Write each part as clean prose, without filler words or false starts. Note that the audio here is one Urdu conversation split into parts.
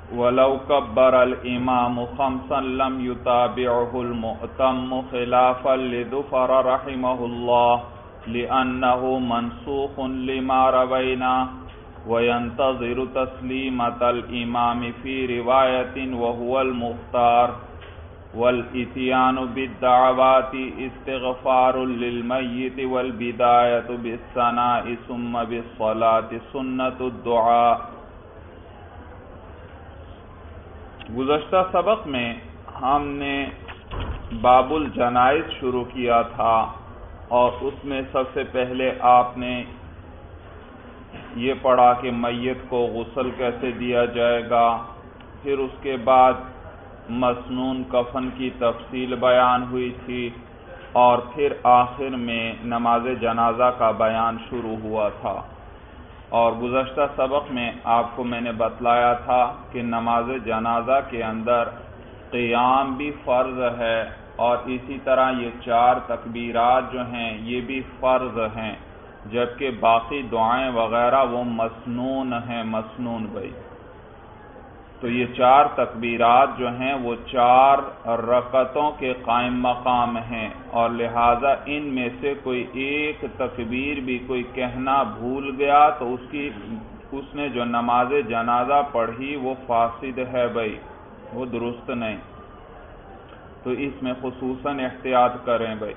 ولو كبر الإمام خمسا لم يتابعه المؤتم خلافا لظفر رحمه الله لأنه منسوخ لما روينا وينتظر تسليمة الإمام في رواية وهو المختار والإتيان بالدعوات استغفار للميت والبداية بالثناء ثم بالصلاة سنة الدعاء۔ گزشتہ سبق میں ہم نے باب الجنائز شروع کیا تھا اور اس میں سب سے پہلے آپ نے یہ پڑھا کہ میت کو غسل کیسے دیا جائے گا، پھر اس کے بعد مسنون کفن کی تفصیل بیان ہوئی تھی اور پھر آخر میں نماز جنازہ کا بیان شروع ہوا تھا۔ اور گزشتہ سبق میں آپ کو میں نے بتلایا تھا کہ نماز جنازہ کے اندر قیام بھی فرض ہے اور اسی طرح یہ 4 تکبیرات جو ہیں یہ بھی فرض ہیں، جبکہ باقی دعائیں وغیرہ وہ مسنون ہیں، مسنون بھائی۔ تو یہ 4 تکبیرات جو ہیں وہ 4 رکعتوں کے قائم مقام ہیں اور لہٰذا ان میں سے کوئی ایک تکبیر بھی کوئی کہنا بھول گیا تو اس نے جو نماز جنازہ پڑھی وہ فاسد ہے بھائی، وہ درست نہیں، تو اس میں خصوصاً احتیاط کریں بھائی۔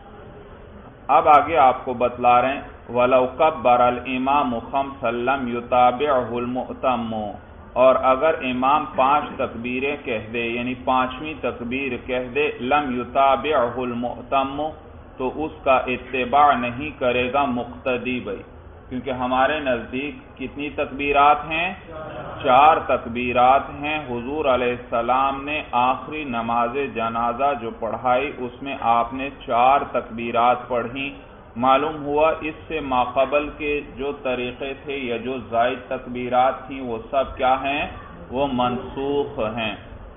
اب آگے آپ کو بتلا رہے ہیں وَلَوْ كَبَّرَ الْإِمَامُ خَمْسًا لَمْ يُتَابِعْهُ الْمُؤْتَمُّ، اور اگر امام 5 تکبیریں کہہ دے یعنی 5ویں تکبیر کہہ دے لم یتابعہ المؤتم، تو اس کا اتباع نہیں کرے گا مقتدی بھائی، کیونکہ ہمارے نزدیک کتنی تکبیرات ہیں؟ 4 تکبیرات ہیں۔ حضور علیہ السلام نے آخری نماز جنازہ جو پڑھائی اس میں آپ نے 4 تکبیرات پڑھی۔ معلوم ہوا اس سے ماقبل کے جو طریقے تھے یا جو زائد تکبیرات تھیں وہ سب کیا ہیں؟ وہ منسوخ ہیں۔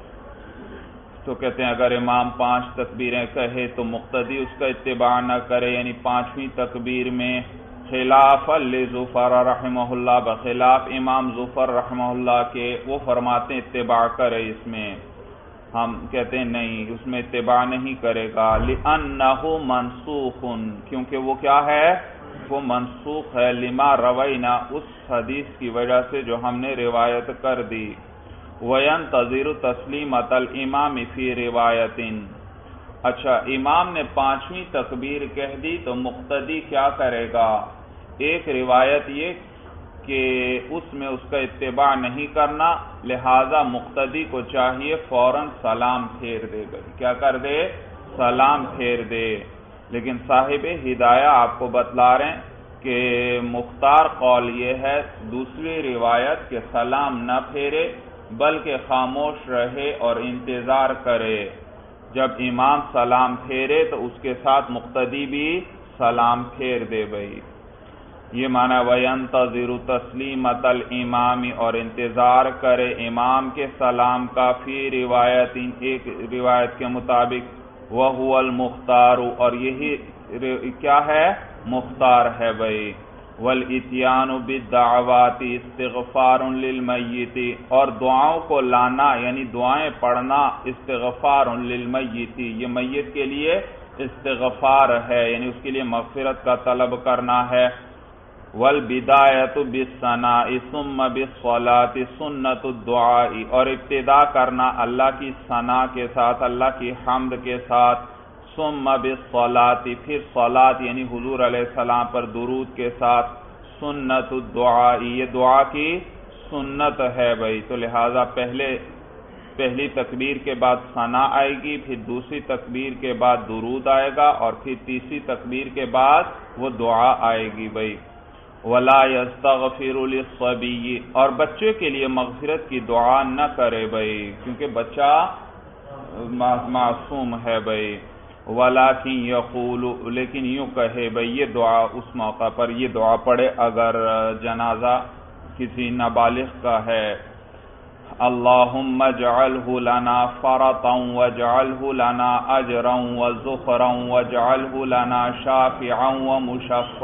تو کہتے ہیں اگر امام 5 تکبیریں کہے تو مقتدی اس کا اتباع نہ کرے، یعنی 5ویں تکبیر میں خلاف لظفر رحمہ اللہ، بخلاف امام ظفر رحمہ اللہ کے، وہ فرماتے ہیں اتباع کرے اس میں، ہم کہتے ہیں نہیں، اس میں اتباع نہیں کرے گا، لِأَنَّهُ مَنْسُوخٌ، کیونکہ وہ کیا ہے؟ وہ منسوخ ہے، لما روینا، اس حدیث کی وجہ سے جو ہم نے روایت کر دی۔ وَيَنْتَظِرُ تَسْلِيمَةَ الْإِمَامِ فِي رِوَایَةٍ، اچھا امام نے 5ویں تکبیر کہہ دی تو مقتدی کیا کرے گا؟ ایک روایت یہ کہ اس میں اس کا اتباع نہیں کرنا، لہذا مقتدی کو چاہیے فوراً سلام پھیر دے گا، کیا کر دے؟ سلام پھیر دے۔ لیکن صاحب ہدایہ آپ کو بتلا رہے ہیں کہ مختار قول یہ ہے دوسری روایت کہ سلام نہ پھیرے بلکہ خاموش رہے اور انتظار کرے، جب امام سلام پھیرے تو اس کے ساتھ مقتدی بھی سلام پھیر دے بھائی۔ یہ معنی وَيَنْتَظِرُ تَسْلِيمَةَ الْإِمَامِ، اور انتظار کرے امام کے سلام کا، فی روایت، ایک روایت کے مطابق، وَهُوَ الْمُخْتَارُ، اور یہی کیا ہے؟ مختار ہے بھائی۔ وَالْإِتْيَانُ بِالدَّعْوَاتِ اسْتِغْفَارٌ لِلْمَيِّتِ، اور دعاؤں کو لانا یعنی دعائیں پڑھنا، استغفار للمیت، یہ میت کے لیے استغفار ہے، یعنی اس کے لیے مغفرت کا طلب کرنا ہے۔ والبدایت بالثناء ثم بالصلاة سنت الدعاء، اور ابتدا کرنا اللہ کی ثنا کے ساتھ، اللہ کی حمد کے ساتھ، ثم بالصلاة، پھر صلاۃ یعنی حضور علیہ السلام پر درود کے ساتھ، سنت الدعاء، یہ دعا کی سنت ہے بھائی۔ تو لہذا پہلی تکبیر کے بعد ثنا آئے گی، پھر دوسری تکبیر کے بعد درود آئے گا اور پھر تیسری تکبیر کے بعد وہ دعا آئے گی بھائی۔ وَلَا يَسْتَغْفِرُ لِلصَّبِيِّ، اور بچے کے لیے مغفرت کی دعا نہ کرے بھائی، کیونکہ بچہ معصوم ہے بھائی۔ وَلَكِنْ يَقُولُ، لیکن یوں کہے بھائی، یہ دعا اس موقع پر یہ دعا پڑھے اگر جنازہ کسی نابالغ کا ہے، اللہم اجعلہ لنا فرطا واجعلہ لنا اجرا وزخرا واجعلہ لنا شافعا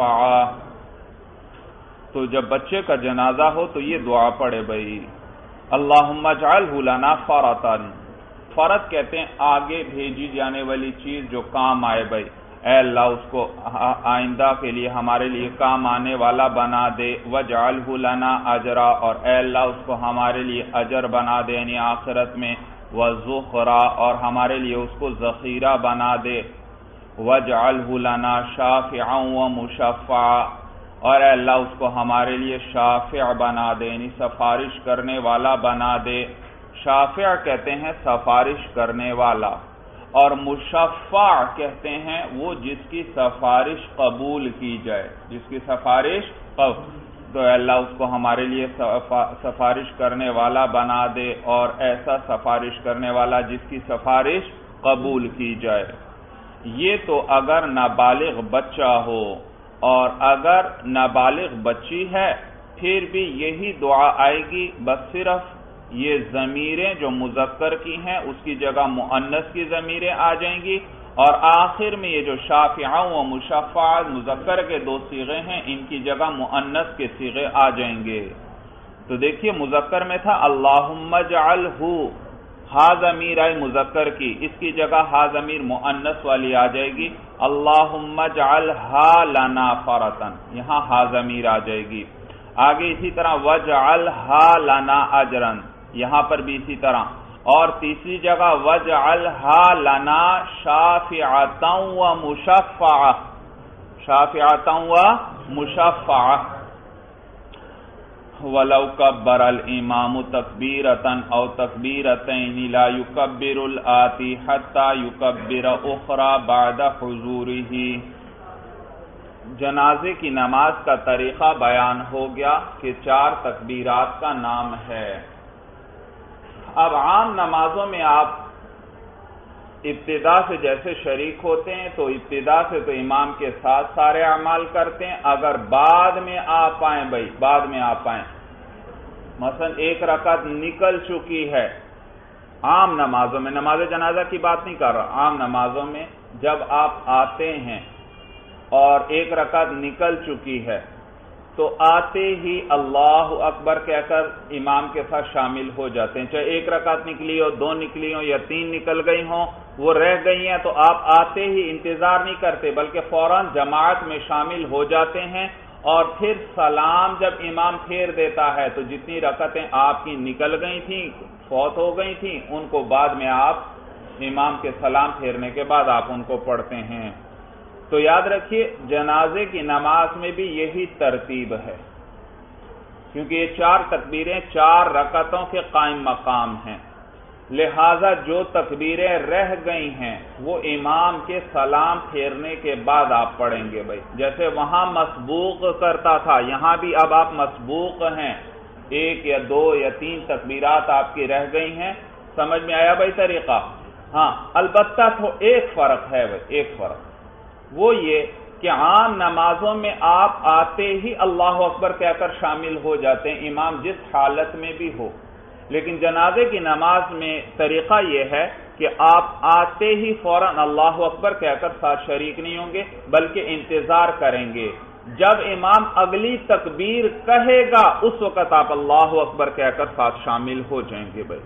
ومشفعا۔ تو جب بچے کا جنازہ ہو تو یہ دعا پڑھے بھائی، اللہم اجعلہ لنا فرطن، فرط کہتے ہیں آگے بھیجی جانے والی چیز جو کام آئے بھائی، اے اللہ اس کو آئندہ کے لیے ہمارے لیے کام آنے والا بنا دے، وجعلہ لنا اجرا، اور اے اللہ اس کو ہمارے لیے اجر بنا دے یعنی آخرت میں، وذخرا، اور ہمارے لیے اس کو ذخیرہ بنا دے، وجعلہ لنا شافعا ومشفعا، اور اے اللہ اس کو ہمارے لیے شافع بنا دے یعنی سفارش کرنے والا بنا دے۔ شافع کہتے ہیں سفارش کرنے والا، اور مشفع کہتے ہیں وہ جس کی سفارش قبول کی جائے، جس کی سفارش قبول، تو اے اللہ اس کو ہمارے لیے سفارش کرنے والا بنا دے، اور ایسا سفارش کرنے والا جس کی سفارش قبول کی جائے۔ یہ تو اگر نابالغ بچہ ہو، اور اگر نابالغ بچی ہے پھر بھی یہی دعا آئے گی، بس صرف یہ ضمیریں جو مذکر کی ہیں اس کی جگہ مؤنث کی ضمیریں آ جائیں گی، اور آخر میں یہ جو شافعہ و مشفع مذکر کے دو صیغے ہیں ان کی جگہ مؤنث کے صیغے آ جائیں گے۔ تو دیکھیے مذکر میں تھا اللہم اجعلہ، ہا ضمیر آئی مذکر کی، اس کی جگہ ہا ضمیر مؤنث والی آ جائے گی، اللہم اجعلہا لنا فرطن، یہاں ہا ضمیر آ جائے گی۔ آگے اسی طرح وجعلہا لنا اجرن، یہاں پر بھی اسی طرح، اور تیسری جگہ وجعلہا لنا شافعتا و مشفعہ، شافعتا و مشفعہ۔ وَلَوْ كَبَّرَ الْإِمَامُ تَكْبِيرَةً أَوْ تَكْبِيرَتَيْنِ لَا يُكَبِّرُ الْآتِي حَتَّى يُكَبِّرَ أُخْرَى بَعْدَ حُضُورِهِ۔ جنازے کی نماز کا طریقہ بیان ہو گیا کہ 4 تکبیرات کا نام ہے۔ اب عام نمازوں میں آپ ابتدا سے جیسے شریک ہوتے ہیں تو ابتدا سے تو امام کے ساتھ سارے اعمال کرتے ہیں، اگر بعد میں آپ آئیں بھائی، بعد میں آپ آئیں، مثلا 1 رکعت نکل چکی ہے، عام نمازوں میں، نماز جنازہ کی بات نہیں کر رہا، عام نمازوں میں جب آپ آتے ہیں اور 1 رکعت نکل چکی ہے تو آتے ہی اللہ اکبر کہہ کر امام کے ساتھ شامل ہو جاتے ہیں، چاہے 1 رکعت نکلی ہو، 2 نکلی ہوں یا 3 نکل گئی ہوں، وہ رہ گئی ہیں تو آپ آتے ہی انتظار نہیں کرتے بلکہ فوراً جماعت میں شامل ہو جاتے ہیں، اور پھر سلام جب امام پھیر دیتا ہے تو جتنی رکعتیں آپ کی نکل گئی تھیں، فوت ہو گئی تھیں، ان کو بعد میں آپ امام کے سلام پھیرنے کے بعد آپ ان کو پڑھتے ہیں۔ تو یاد رکھیے جنازے کی نماز میں بھی یہی ترتیب ہے، کیونکہ یہ 4 تکبیریں 4 رکعتوں کے قائم مقام ہیں، لہذا جو تکبیریں رہ گئی ہیں وہ امام کے سلام پھیرنے کے بعد آپ پڑھیں گے بھائی، جیسے وہاں مسبوق کرتا تھا یہاں بھی اب آپ مسبوق ہیں، 1 یا 2 یا 3 تکبیرات آپ کی رہ گئی ہیں، سمجھ میں آیا بھائی طریقہ؟ ہاں البتہ تو ایک فرق ہے بھائی، ایک فرق وہ یہ کہ عام نمازوں میں آپ آتے ہی اللہ اکبر کہہ کر شامل ہو جاتے ہیں امام جس حالت میں بھی ہو، لیکن جنازے کی نماز میں طریقہ یہ ہے کہ آپ آتے ہی فوراً اللہ اکبر کہہ کر ساتھ شریک نہیں ہوں گے بلکہ انتظار کریں گے، جب امام اگلی تکبیر کہے گا اس وقت آپ اللہ اکبر کہہ کر ساتھ شامل ہو جائیں گے بھائی۔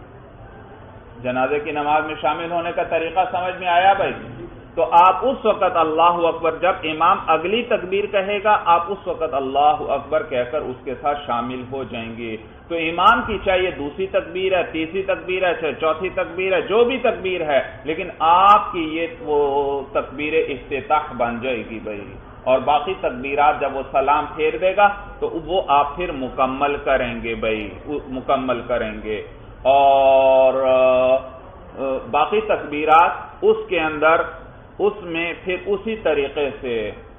جنازے کی نماز میں شامل ہونے کا طریقہ سمجھ میں آیا بھائی؟ تو آپ اس وقت اللہ اکبر، جب امام اگلی تکبیر کہے گا آپ اس وقت اللہ اکبر کہہ کر اس کے ساتھ شامل ہو جائیں گے۔ تو امام کی چاہیے 2ری تکبیر ہے، 3ری تکبیر ہے، چاہے 4تھی تکبیر ہے، جو بھی تکبیر ہے، لیکن آپ کی یہ وہ تکبیر افتتاح بن جائے گی بھائی، اور باقی تکبیرات جب وہ سلام پھیر دے گا تو وہ آپ پھر مکمل کریں گے بھائی، مکمل کریں گے، اور باقی تکبیرات اس کے اندر اس میں پھر اسی طریقے سے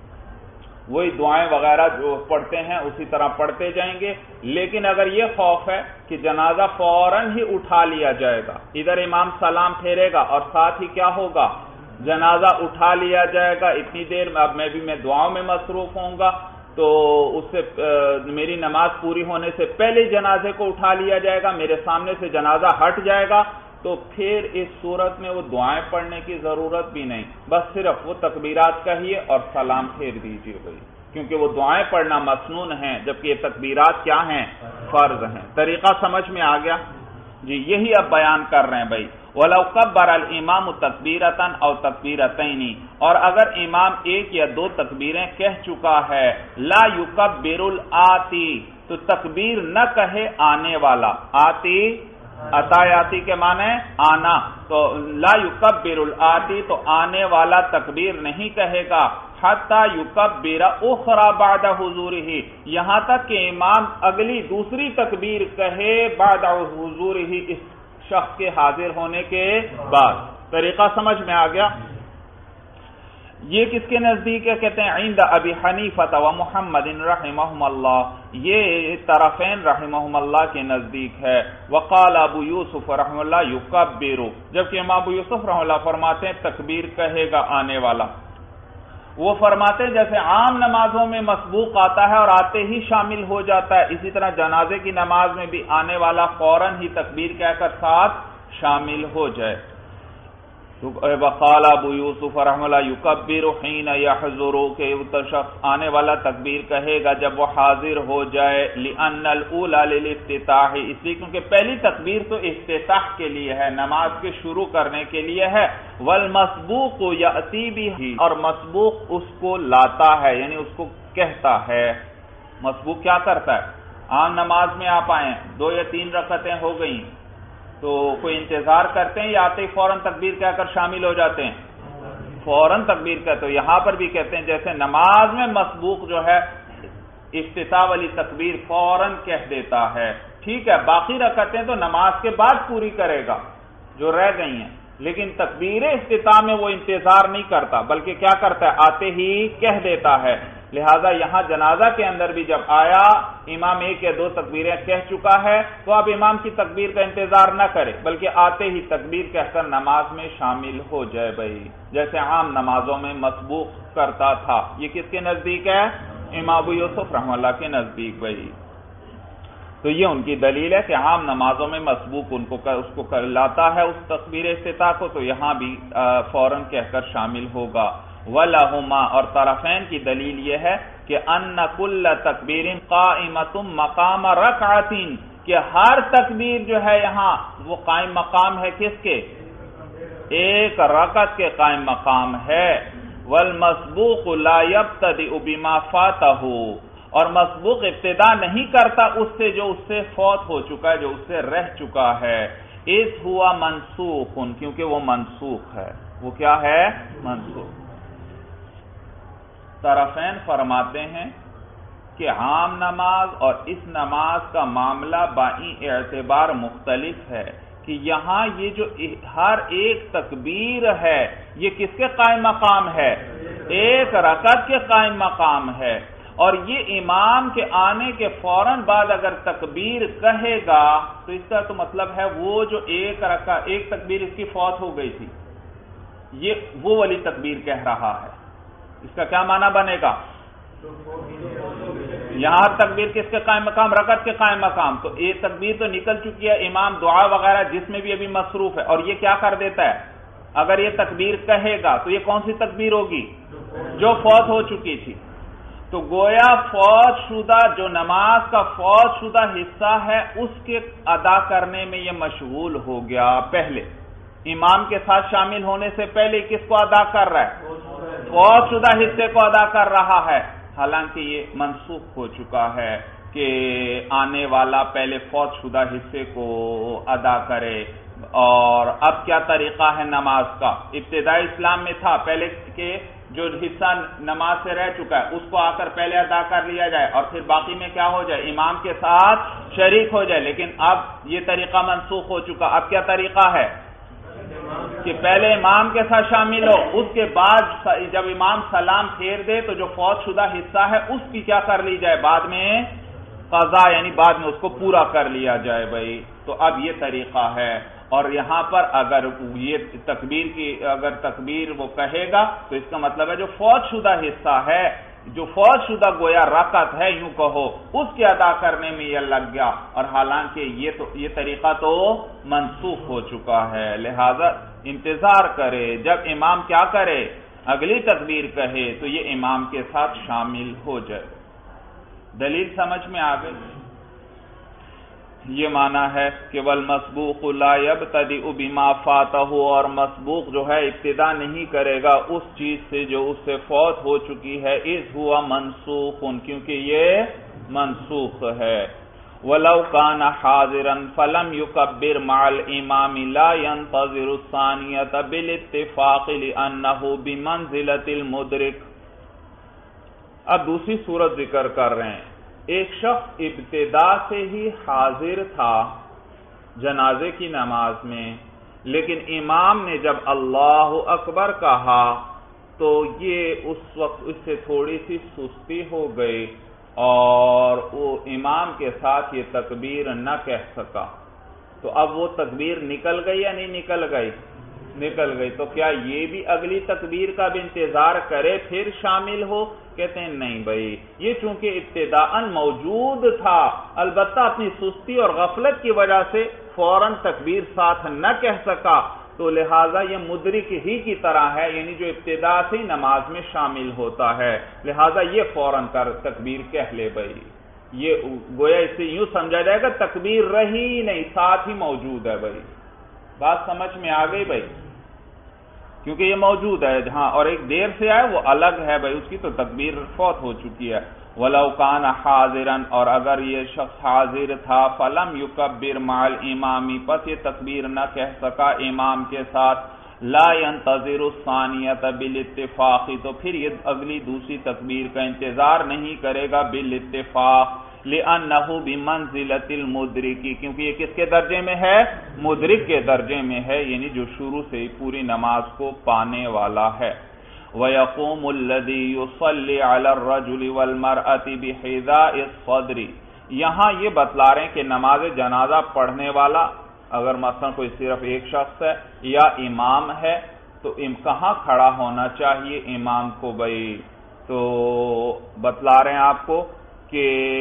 وہی دعائیں وغیرہ جو پڑھتے ہیں اسی طرح پڑھتے جائیں گے، لیکن اگر یہ خوف ہے کہ جنازہ فوراً ہی اٹھا لیا جائے گا، ادھر امام سلام پھیرے گا اور ساتھ ہی کیا ہوگا، جنازہ اٹھا لیا جائے گا، اتنی دیر میں اب میں دعاؤں میں مصروف ہوں گا تو اس سے میری نماز پوری ہونے سے پہلے جنازے کو اٹھا لیا جائے گا، میرے سامنے سے جنازہ ہٹ جائے گا، تو پھر اس صورت میں وہ دعائیں پڑھنے کی ضرورت بھی نہیں، بس صرف وہ تکبیرات کہیے اور سلام پھیر دیجیے بھائی، کیونکہ وہ دعائیں پڑھنا مسنون ہیں جبکہ یہ تکبیرات کیا ہیں، فرض ہیں۔ طریقہ سمجھ میں آ گیا؟ جی یہی اب بیان کر رہے ہیں بھائی وَلَوْ كَبَّرَ الْإِمَامُ تَكْبِيرَةً أَوْ تَكْبِيرَتَيْنِ، اور اگر امام ایک یا دو تکبیریں کہہ چکا ہے، لا يُكَبِّرُ الْآتِي، تو تکبیر نہ کہے آنے والا، آتی آتی کے معنی آنا، تو لا يُكَبِّرُ الْآتِي تو آنے والا تکبیر نہیں کہے گا، حتی یکبر اخرى بعد حضورہ، یہاں تک کہ امام اگلی دوسری تکبیر کہے بعد حضورہ، اس شخص کے حاضر ہونے کے بعد۔ طریقہ سمجھ میں آ گیا؟ یہ کس کے نزدیک ہے؟ کہتے ہیں عند ابی حنیفہ و محمد رحمہم اللہ، یہ طرفین رحمہم اللہ کے نزدیک ہے۔ وقال ابو یوسف رحمہ اللہ یکبر، جبکہ امام ابو یوسف رحمہ اللہ فرماتے ہیں تکبیر کہے گا آنے والا۔ وہ فرماتے ہیں جیسے عام نمازوں میں مسبوق آتا ہے اور آتے ہی شامل ہو جاتا ہے، اسی طرح جنازے کی نماز میں بھی آنے والا فوراً ہی تکبیر کہہ کر ساتھ شامل ہو جائے۔ وقال ابو یوسف رحمہ اللہ یکبر حین یحضر، کہ شخص آنے والا تکبیر کہے گا جب وہ حاضر ہو جائے، لأن الاولی للافتتاح، اس لیے کیونکہ پہلی تکبیر تو افتتاح کے لیے ہے، نماز کے شروع کرنے کے لیے ہے، والمسبوق یأتی بہ، اور مسبوق اس کو لاتا ہے، یعنی اس کو کہتا ہے۔ مسبوق کیا کرتا ہے؟ عام نماز میں آپ آئیں، 2 یا 3 رکعتیں ہو گئیں تو کوئی انتظار کرتے ہیں یا آتے ہی فوراً تکبیر کہہ کر شامل ہو جاتے ہیں؟ فوراً تکبیر کہتے ہیں۔ یہاں پر بھی کہتے ہیں جیسے نماز میں مسبوق جو ہے افتتاح والی تکبیر فوراً کہہ دیتا ہے، ٹھیک ہے، باقی رکعتیں تو نماز کے بعد پوری کرے گا جو رہ گئی ہیں، لیکن تکبیر افتتاح میں وہ انتظار نہیں کرتا بلکہ کیا کرتا ہے؟ آتے ہی کہہ دیتا ہے۔ لہذا یہاں جنازہ کے اندر بھی جب آیا امام 1 یا 2 تکبیریں کہہ چکا ہے تو اب امام کی تکبیر کا انتظار نہ کرے بلکہ آتے ہی تکبیر کہہ کر نماز میں شامل ہو جائے بھائی، جیسے عام نمازوں میں مسبوق کرتا تھا۔ یہ کس کے نزدیک ہے؟ امام ابو یوسف رحمہ اللہ کے نزدیک بھائی۔ تو یہ ان کی دلیل ہے کہ عام نمازوں میں مسبوق اس کو لاتا ہے اس تکبیر افتتاح کو، تو یہاں بھی فوراً کہہ کر شامل ہوگا۔ وَلَهُمَا، اور طرفین کی دلیل یہ ہے کہ أَنَّ كُلَّ تَكْبِيرٍ قَائِمَةٌ مَقَامَ رَكْعَةٍ، کہ ہر تکبیر جو ہے یہاں وہ قائم مقام ہے کس کے؟ ایک رکعت کے قائم مقام ہے۔ وَالْمَسْبُوقُ لَا يَبْتَدِئُ بِمَا فَاتَهُ، اور مسبوق ابتدا نہیں کرتا اس سے جو اس سے فوت ہو چکا ہے، جو اس سے رہ چکا ہے۔ اِذْ هُوَ مَنْسُوخٌ، کیونکہ وہ منسوخ ہے۔ وہ کیا ہے؟ منسوخ۔ طرفین فرماتے ہیں کہ عام نماز اور اس نماز کا معاملہ بائی اعتبار مختلف ہے، کہ یہاں یہ جو ہر ایک تکبیر ہے یہ کس کے قائم مقام ہے؟ ایک رکعت کے قائم مقام ہے، اور یہ امام کے آنے کے فوراً بعد اگر تکبیر کہے گا تو اس کا تو مطلب ہے وہ جو ایک تکبیر اس کی فوت ہو گئی تھی یہ وہ والی تکبیر کہہ رہا ہے۔ اس کا کیا معنی بنے گا؟ یہاں تکبیر کس کے قائم مقام؟ رکعت کے قائم مقام، تو یہ تکبیر تو نکل چکی ہے، امام دعا وغیرہ جس میں بھی ابھی مصروف ہے، اور یہ کیا کر دیتا ہے؟ اگر یہ تکبیر کہے گا تو یہ کون سی تکبیر ہوگی؟ جو فوت ہو چکی تھی۔ تو گویا فوت شدہ جو نماز کا فوت شدہ حصہ ہے اس کے ادا کرنے میں یہ مشغول ہو گیا، پہلے امام کے ساتھ شامل ہونے سے پہلے کس کو ادا کر رہا ہے؟ فوت شدہ حصے کو ادا کر رہا ہے، حالانکہ یہ منسوخ ہو چکا ہے کہ آنے والا پہلے فوت شدہ حصے کو ادا کرے۔ اور اب کیا طریقہ ہے نماز کا؟ ابتدائی اسلام میں تھا پہلے کہ جو حصہ نماز سے رہ چکا ہے اس کو آ کر پہلے ادا کر لیا جائے اور پھر باقی میں کیا ہو جائے؟ امام کے ساتھ شریک ہو جائے، لیکن اب یہ طریقہ منسوخ ہو چکا۔ اب کیا طریقہ ہے کہ پہلے امام کے ساتھ شامل ہو، اس کے بعد جب امام سلام پھیر دے تو جو فوت شدہ حصہ ہے اس کی کیا کر لی جائے؟ بعد میں قضا، یعنی بعد میں اس کو پورا کر لیا جائے بھائی۔ تو اب یہ طریقہ ہے، اور یہاں پر اگر یہ تکبیر وہ کہے گا تو اس کا مطلب ہے جو فوت شدہ حصہ ہے، جو فوت شدہ گویا رکعت ہے یوں کہو، اس کے ادا کرنے میں یہ لگ گیا، اور حالانکہ یہ طریقہ تو منسوخ ہو چکا ہے۔ لہذا انتظار کرے، جب امام کیا کرے؟ اگلی تکبیر کہے تو یہ امام کے ساتھ شامل ہو جائے۔ دلیل سمجھ میں آ گئی؟ یہ معنی ہے کہ والمسبوق لا یبتدئ بما فاتہ، اور مسبوق جو ہے ابتدا نہیں کرے گا اس چیز سے جو اس سے فوت ہو چکی ہے، اذ ہوا منسوخ، کیونکہ یہ منسوخ ہے۔ وَلَوْ كَانَ حَاضِرًا فَلَمْ يُكَبِّرْ مَعَ الْإِمَامِ لَا يَنْتَظِرُ الثَّانِيَةَ بِالاتِّفَاقِ لِأَنَّهُ بِمَنْزِلَةِ الْمُدْرِكِ۔ اب دوسری صورت ذکر کر رہے ہیں، ایک شخص ابتدا سے ہی حاضر تھا جنازے کی نماز میں، لیکن امام نے جب اللہ اکبر کہا تو یہ اس وقت اس سے تھوڑی سی سستی ہو گئی اور وہ امام کے ساتھ یہ تکبیر نہ کہہ سکا، تو اب وہ تکبیر نکل گئی یا نہیں نکل گئی؟ نکل گئی۔ تو کیا یہ بھی اگلی تکبیر کا بھی انتظار کرے پھر شامل ہو؟ کہتے ہیں نہیں بھائی، یہ چونکہ ابتداءً موجود تھا، البتہ اپنی سستی اور غفلت کی وجہ سے فوراً تکبیر ساتھ نہ کہہ سکا، تو لہٰذا یہ مدرک ہی کی طرح ہے، یعنی جو ابتدا سے نماز میں شامل ہوتا ہے، لہٰذا یہ فوراً تکبیر کہہ لے بھائی۔ یہ گویا اس سے یوں سمجھا جائے گا تکبیر رہی نہیں، ساتھ ہی موجود ہے بھائی۔ بات سمجھ میں آ گئی بھائی؟ کیونکہ یہ موجود ہے جہاں، اور ایک دیر سے آئے وہ الگ ہے بھائی، اس کی تو تکبیر فوت ہو چکی ہے۔ وَلَوْ كَانَ حَاضِرًا، اور اگر یہ شخص حاضر تھا، فَلَمْ يُكَبِّرْ مَعَ الْإِمَامِ، پس یہ تکبیر نہ کہہ سکا امام کے ساتھ، لَا يَنْتَظِرُ الثَّانِيَةَ بِالاتِّفَاقِ، تو پھر یہ اگلی دوسری تکبیر کا انتظار نہیں کرے گا بالاتفاق، لِأَنَّهُ بِمَنْزِلَةِ الْمُدْرِكِ، کیونکہ یہ کس کے درجے میں ہے؟ مدرک کے درجے میں ہے، یعنی جو شروع سے ہی پوری نماز کو پانے والا ہے۔ وَيَقُومُ الَّذِي يُصَلِّي عَلَى الرَّجُلِ وَالْمَرْأَةِ بِحِذَاءِ الصَّدْرِ، یہاں یہ بتلا رہے ہیں کہ نماز جنازہ پڑھنے والا اگر مثلا کوئی صرف ایک شخص ہے یا امام ہے تو کہاں کھڑا ہونا چاہیے امام کو بھائی؟ تو بتلا رہے ہیں آپ کو کہ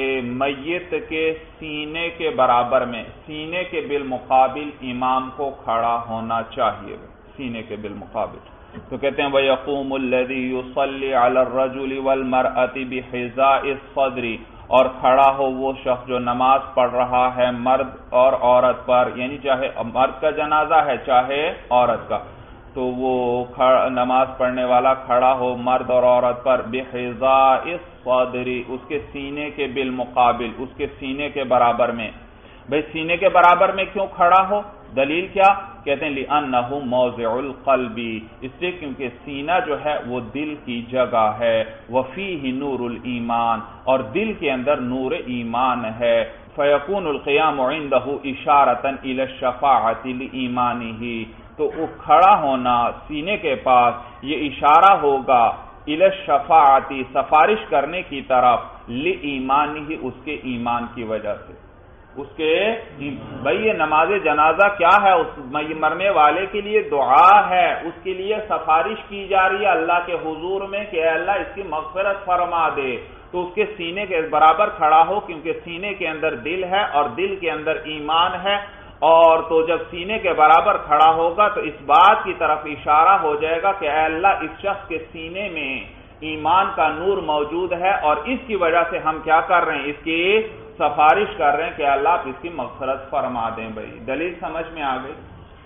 میت کے سینے کے برابر میں، سینے کے بالمقابل امام کو کھڑا ہونا چاہیے، سینے کے بالمقابل۔ تو کہتے ہیں وَيَقُومُ الَّذِي يُصَلِّي عَلَى الرَّجُلِ وَالْمَرْأَةِ بِحِذَاءِ الصَّدْرِ، اور کھڑا ہو وہ شخص جو نماز پڑھ رہا ہے مرد اور عورت پر، یعنی چاہے مرد کا جنازہ ہے چاہے عورت کا، تو وہ نماز پڑھنے والا کھڑا ہو مرد اور عورت پر بِحِذَاءِ الصَّدْرِ، اس کے سینے کے بالمقابل، اس کے سینے کے برابر میں۔ بھئی سینے کے برابر میں کیوں کھڑا ہو؟ دلیل کیا؟ کہتے ہیں لِأَنَّهُ مَوْضِعُ الْقَلْبِ، اس لیے کیونکہ سینہ جو ہے وہ دل کی جگہ ہے، وَفِيهِ نُورُ الْإِيمَانِ، اور دل کے اندر نور ایمان ہے، فَيَكُونُ الْقِيَامُ عِنْدَهُ إِشَارَةً إِلَى الشَّفَاعَةِ لِإِيمَانِهِ، تو وہ کھڑا ہونا سینے کے پاس یہ اشارہ ہوگا إِلَى الشَّفَاعَةِ، سفارش کرنے کی طرف، لِإِيمَانِهِ، اس کے ایمان کی وجہ سے، اس کے بھئی یہ نماز جنازہ کیا ہے؟ اس مرنے والے کے لیے دعا ہے، اس کے لیے سفارش کی جا رہی ہے اللہ کے حضور میں کہ اے اللہ اس کی مغفرت فرما دے، تو اس کے سینے کے برابر کھڑا ہو، کیونکہ سینے کے اندر دل ہے اور دل کے اندر ایمان ہے، اور تو جب سینے کے برابر کھڑا ہوگا تو اس بات کی طرف اشارہ ہو جائے گا کہ اے اللہ اس شخص کے سینے میں ایمان کا نور موجود ہے، اور اس کی وجہ سے ہم کیا کر رہے ہیں؟ اس کی سفارش کر رہے ہیں کہ اللہ آپ اس کی مغفرت فرما دیں بھائی۔ دلیل سمجھ میں آ گئی؟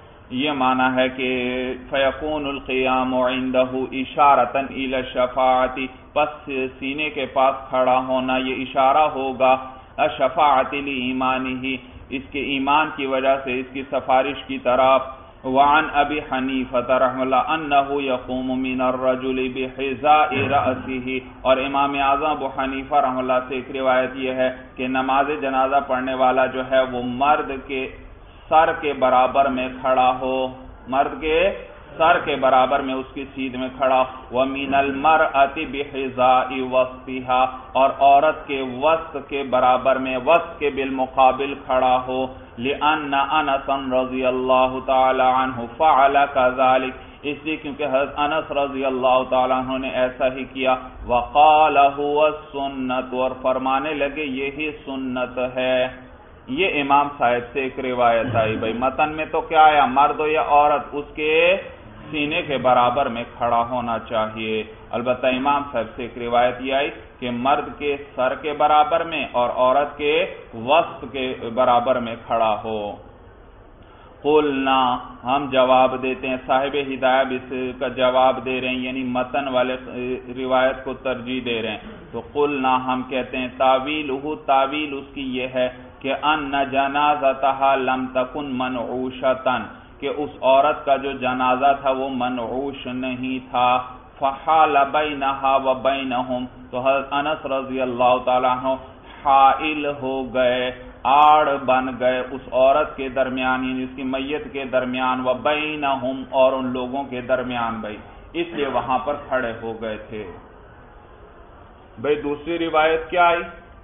یہ معنی ہے کہ فَيَكُونُ الْقِيَامُ عِنْدَهُ إِشَارَةً إِلَى الشَّفَاعَةِ، پس سینے کے پاس کھڑا ہونا یہ اشارہ ہوگا الشَّفَاعَةِ لِإِيمَانِهِ، اس کے ایمان کی وجہ سے اس کی سفارش کی طرف۔ وعن ابی حنیفہ رحمہ اللہ انہ یقوم من الرجل بحذاء رأسه، اور امام اعظم ابو حنیفہ رحمہ اللہ سے ایک روایت یہ ہے کہ نماز جنازہ پڑھنے والا جو ہے وہ مرد کے سر کے برابر میں کھڑا ہو، مرد کے سر کے برابر میں اس کی سیدھ میں کھڑا، وَمِنَ الْمَرْأَةِ بِحِذَاءِ وَسْطِهَا، اور عورت کے وسط کے برابر میں، وسط کے بالمقابل کھڑا ہو، لِأَنَّ أَنَسًا رضی اللہ تعالی عنہ فَعَلَ كَذَلِكَ، اس لیے کیونکہ حضرت انس رضی اللہ تعالی عنہ نے ایسا ہی کیا، وَقَالَ هُوَ السُّنَّةُ، اور فرمانے لگے یہی سنت ہے۔ یہ امام صاحب سے ایک روایت آئی بھائی، متن میں تو کیا آیا؟ مرد ہو یا عورت اس کے سینے کے برابر میں کھڑا ہونا چاہیے۔ البتہ امام صاحب سے ایک روایت یہ آئی کہ مرد کے سر کے برابر میں اور عورت کے وسط کے برابر میں کھڑا ہو۔ قلنا، ہم جواب دیتے ہیں، صاحب ہدایہ بھی اس کا جواب دے رہے ہیں، یعنی متن والے روایت کو ترجیح دے رہے ہیں۔ تو قلنا، ہم کہتے ہیں تعویل اس کی یہ ہے کہ ان جنازتها لم تکن منعوشتا، کہ اس عورت کا جو جنازہ تھا وہ منعوش نہیں تھا۔ فحال بینہا و بینہم، تو حضرت انس رضی اللہ تعالیٰ عنہ حائل ہو گئے، آڑ بن گئے اس عورت کے درمیان، یعنی اس کی میت کے درمیان، و بینہم، اور ان لوگوں کے درمیان، بھائی اس لیے وہاں پر کھڑے ہو گئے تھے۔ بھائی دوسری روایت کیا آئی؟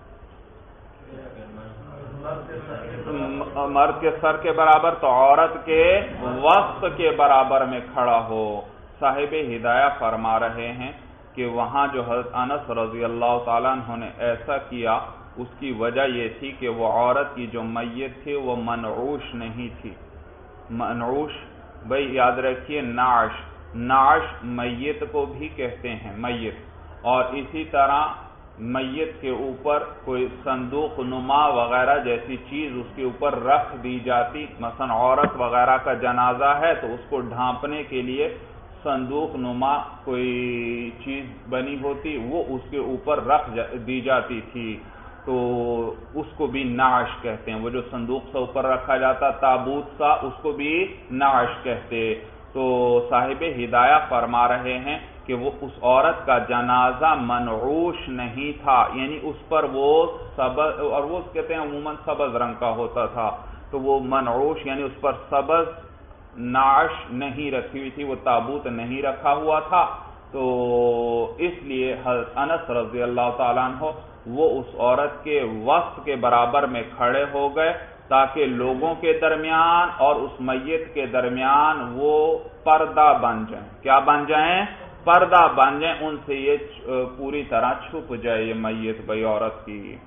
مرد کے سر کے برابر تو عورت کے وسط کے برابر میں کھڑا ہو۔ صاحب ہدایہ فرما رہے ہیں کہ وہاں جو حضرت انس رضی اللہ تعالیٰ عنہ نے ایسا کیا، اس کی وجہ یہ تھی کہ وہ عورت کی جو میت تھی وہ منعوش نہیں تھی۔ منعوش بھائی یاد رکھیے، نعش میت کو بھی کہتے ہیں، میت، اور اسی طرح میت کے اوپر کوئی صندوق نما وغیرہ جیسی چیز اس کے اوپر رکھ دی جاتی، مثلا عورت وغیرہ کا جنازہ ہے تو اس کو ڈھانپنے کے لیے صندوق نما کوئی چیز بنی ہوتی، وہ اس کے اوپر رکھ دی جاتی تھی، تو اس کو بھی نعش کہتے ہیں۔ وہ جو صندوق سے اوپر رکھا جاتا تابوت سا، اس کو بھی نعش کہتے۔ تو صاحب ہدایہ فرما رہے ہیں کہ وہ اس عورت کا جنازہ منعوش نہیں تھا، یعنی اس پر وہ سبز، اور وہ کہتے ہیں عموماً سبز رنگ کا ہوتا تھا، تو وہ منعوش یعنی اس پر سبز نعش نہیں رکھی ہوئی تھی، وہ تابوت نہیں رکھا ہوا تھا، تو اس لیے حضرت انس رضی اللہ تعالیٰ عنہ وہ اس عورت کے وسط کے برابر میں کھڑے ہو گئے تاکہ لوگوں کے درمیان اور اس میت کے درمیان وہ پردہ بن جائیں۔ کیا بن جائیں؟ پردہ بن جائیں، ان سے یہ پوری طرح چھپ جائے یہ میت بھئی عورت کی۔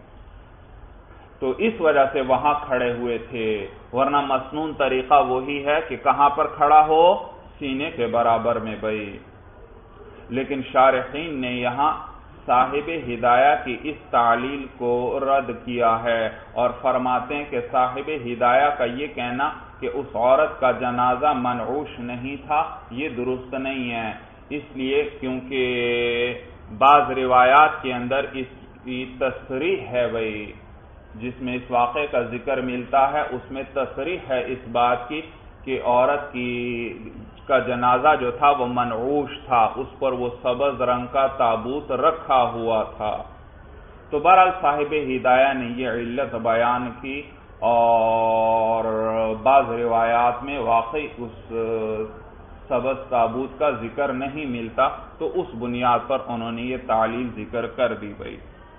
تو اس وجہ سے وہاں کھڑے ہوئے تھے، ورنہ مسنون طریقہ وہی ہے کہ کہاں پر کھڑا ہو؟ سینے کے برابر میں بھئی۔ لیکن شارحین نے یہاں صاحب ہدایہ کی اس تعلیل کو رد کیا ہے اور فرماتے ہیں کہ صاحب ہدایہ کا یہ کہنا کہ اس عورت کا جنازہ منعوش نہیں تھا یہ درست نہیں ہے، اس لیے کیونکہ بعض روایات کے اندر اس کی تصریح ہے بھئی، جس میں اس واقعے کا ذکر ملتا ہے اس میں تصریح ہے اس بات کی کہ عورت کا جنازہ جو تھا وہ منعوش تھا، اس پر وہ سبز رنگ کا تابوت رکھا ہوا تھا۔ تو بہرحال صاحب ہدایہ نے یہ علت بیان کی اور بعض روایات میں واقعی اس سبز تابوت کا ذکر نہیں ملتا، تو اس بنیاد پر انہوں نے یہ تعلیل ذکر کر دی بھئی۔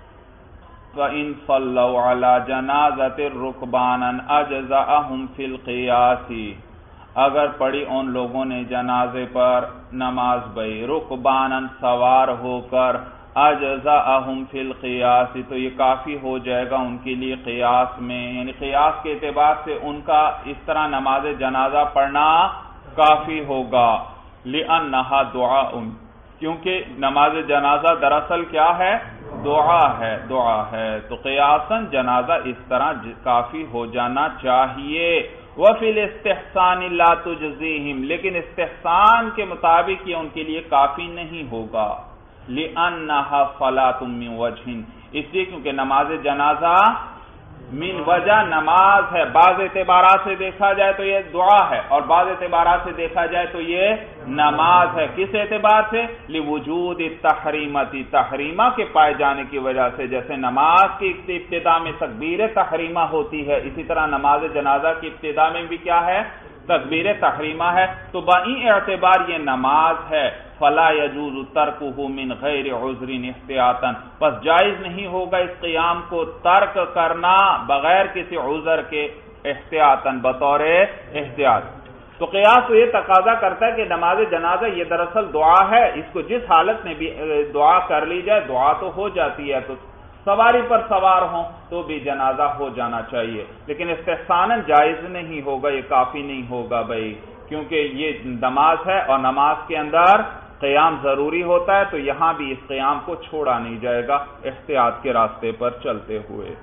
وَإِن صَلَّوْا عَلَى جَنَازَةٍ رُكْبَانًا أَجْزَأَهُمْ فِي الْقِيَاسِ، اگر پڑھی ان لوگوں نے جنازے پر نماز بھئی رکبانن سوار ہو کر، اجزاءہم فی القیاس، تو یہ کافی ہو جائے گا ان کے لیے قیاس میں، یعنی قیاس کے اعتبار سے ان کا اس طرح نماز جنازہ پڑھنا کافی ہوگا۔ لأنہا دعاء، کیونکہ نماز جنازہ دراصل کیا ہے؟ دعا ہے، تو قیاساً جنازہ اس طرح کافی ہو جانا چاہیے۔ وَفِي الْإِسْتِحْسَانِ لَا تُجْزِيهِمْ، لیکن استحسان کے مطابق یہ ان کے لیے کافی نہیں ہوگا۔ لِأَنَّهَا صَلَاةٌ مِّن وَجْهٍ، اس لیے کیونکہ نماز جنازہ من وجہ نماز ہے، بعض اعتبارات سے دیکھا جائے تو یہ دعا ہے اور بعض اعتبارات سے دیکھا جائے تو یہ نماز ہے۔ کس اعتبار سے؟ لِوُجُودِ التَّحْرِیمَةِ، تحریمہ کے پائے جانے کی وجہ سے، جیسے نماز کی ابتدا میں تکبیر تحریمہ ہوتی ہے، اسی طرح نماز جنازہ کی ابتدا میں بھی کیا ہے؟ تکبیر تحریمہ ہے، تو بئی اعتبار یہ نماز ہے۔ فلا يجوز ترکہ من غیر عذر احتیاطا، پس جائز نہیں ہوگا اس قیام کو ترک کرنا بغیر کسی عذر کے، احتیاطا بطور احتیاط۔ تو قیاس تو یہ تقاضا کرتا ہے کہ نماز جنازہ یہ دراصل دعا ہے، اس کو جس حالت میں بھی دعا کر لی جائے دعا تو ہو جاتی ہے، تو سواری پر سوار ہوں تو بھی جنازہ ہو جانا چاہیے، لیکن استحساناً جائز نہیں ہوگا، یہ کافی نہیں ہوگا بھائی، کیونکہ یہ نماز ہے اور نماز کے اندر قیام ضروری ہوتا ہے، تو یہاں بھی اس قیام کو چھوڑا نہیں جائے گا احتیاط کے راستے پر چلتے ہوئے۔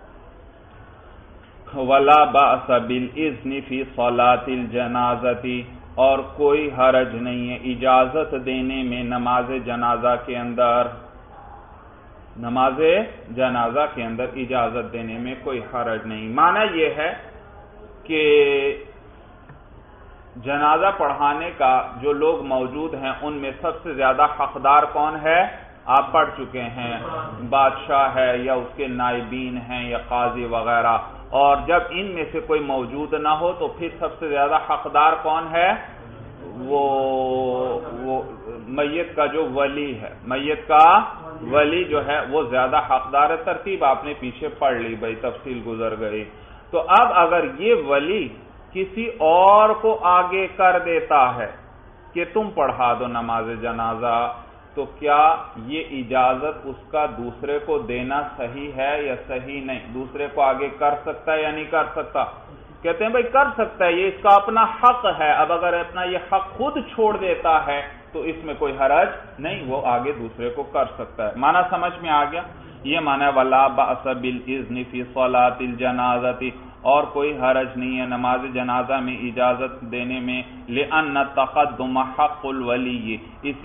وَلَا بَأْسَ بِالْإِذْنِ فِي صَلَاةِ الْجَنَازَةِ، اور کوئی حرج نہیں ہے اجازت دینے میں نماز جنازہ کے اندر، نماز جنازہ کے اندر اجازت دینے میں کوئی حرج نہیں۔ معنی یہ ہے کہ جنازہ پڑھانے کا جو لوگ موجود ہیں ان میں سب سے زیادہ حقدار کون ہے؟ آپ پڑھ چکے ہیں، بادشاہ ہے یا اس کے نائبین ہیں یا قاضی وغیرہ، اور جب ان میں سے کوئی موجود نہ ہو تو پھر سب سے زیادہ حقدار کون ہے؟ وہ میت کا جو ولی ہے، میت کا ولی جو ہے وہ زیادہ حقدار ہے۔ ترتیب آپ نے پیچھے پڑھ لی بھائی، تفصیل گزر گئی۔ تو اب اگر یہ ولی کسی اور کو آگے کر دیتا ہے کہ تم پڑھا دو نماز جنازہ، تو کیا یہ اجازت اس کا دوسرے کو دینا صحیح ہے یا صحیح نہیں؟ دوسرے کو آگے کر سکتا ہے یا نہیں کر سکتا؟ کہتے ہیں بھائی کر سکتا ہے، یہ اس کا اپنا حق ہے۔ اب اگر اپنا یہ حق خود چھوڑ دیتا ہے تو اس میں کوئی حرج نہیں، وہ آگے دوسرے کو کر سکتا ہے۔ معنی سمجھ میں آ گیا؟ یہ معنی وَلَا بَأْسَ بِالْإِذْنِ فِي صَلَاةِ الْجَنَازَةِ، اور کوئی حرج نہیں ہے نماز جنازہ میں اجازت دینے میں، لِأَنَّ التَّقَدُّمَ حَقُّ الْوَلِيِّ، اس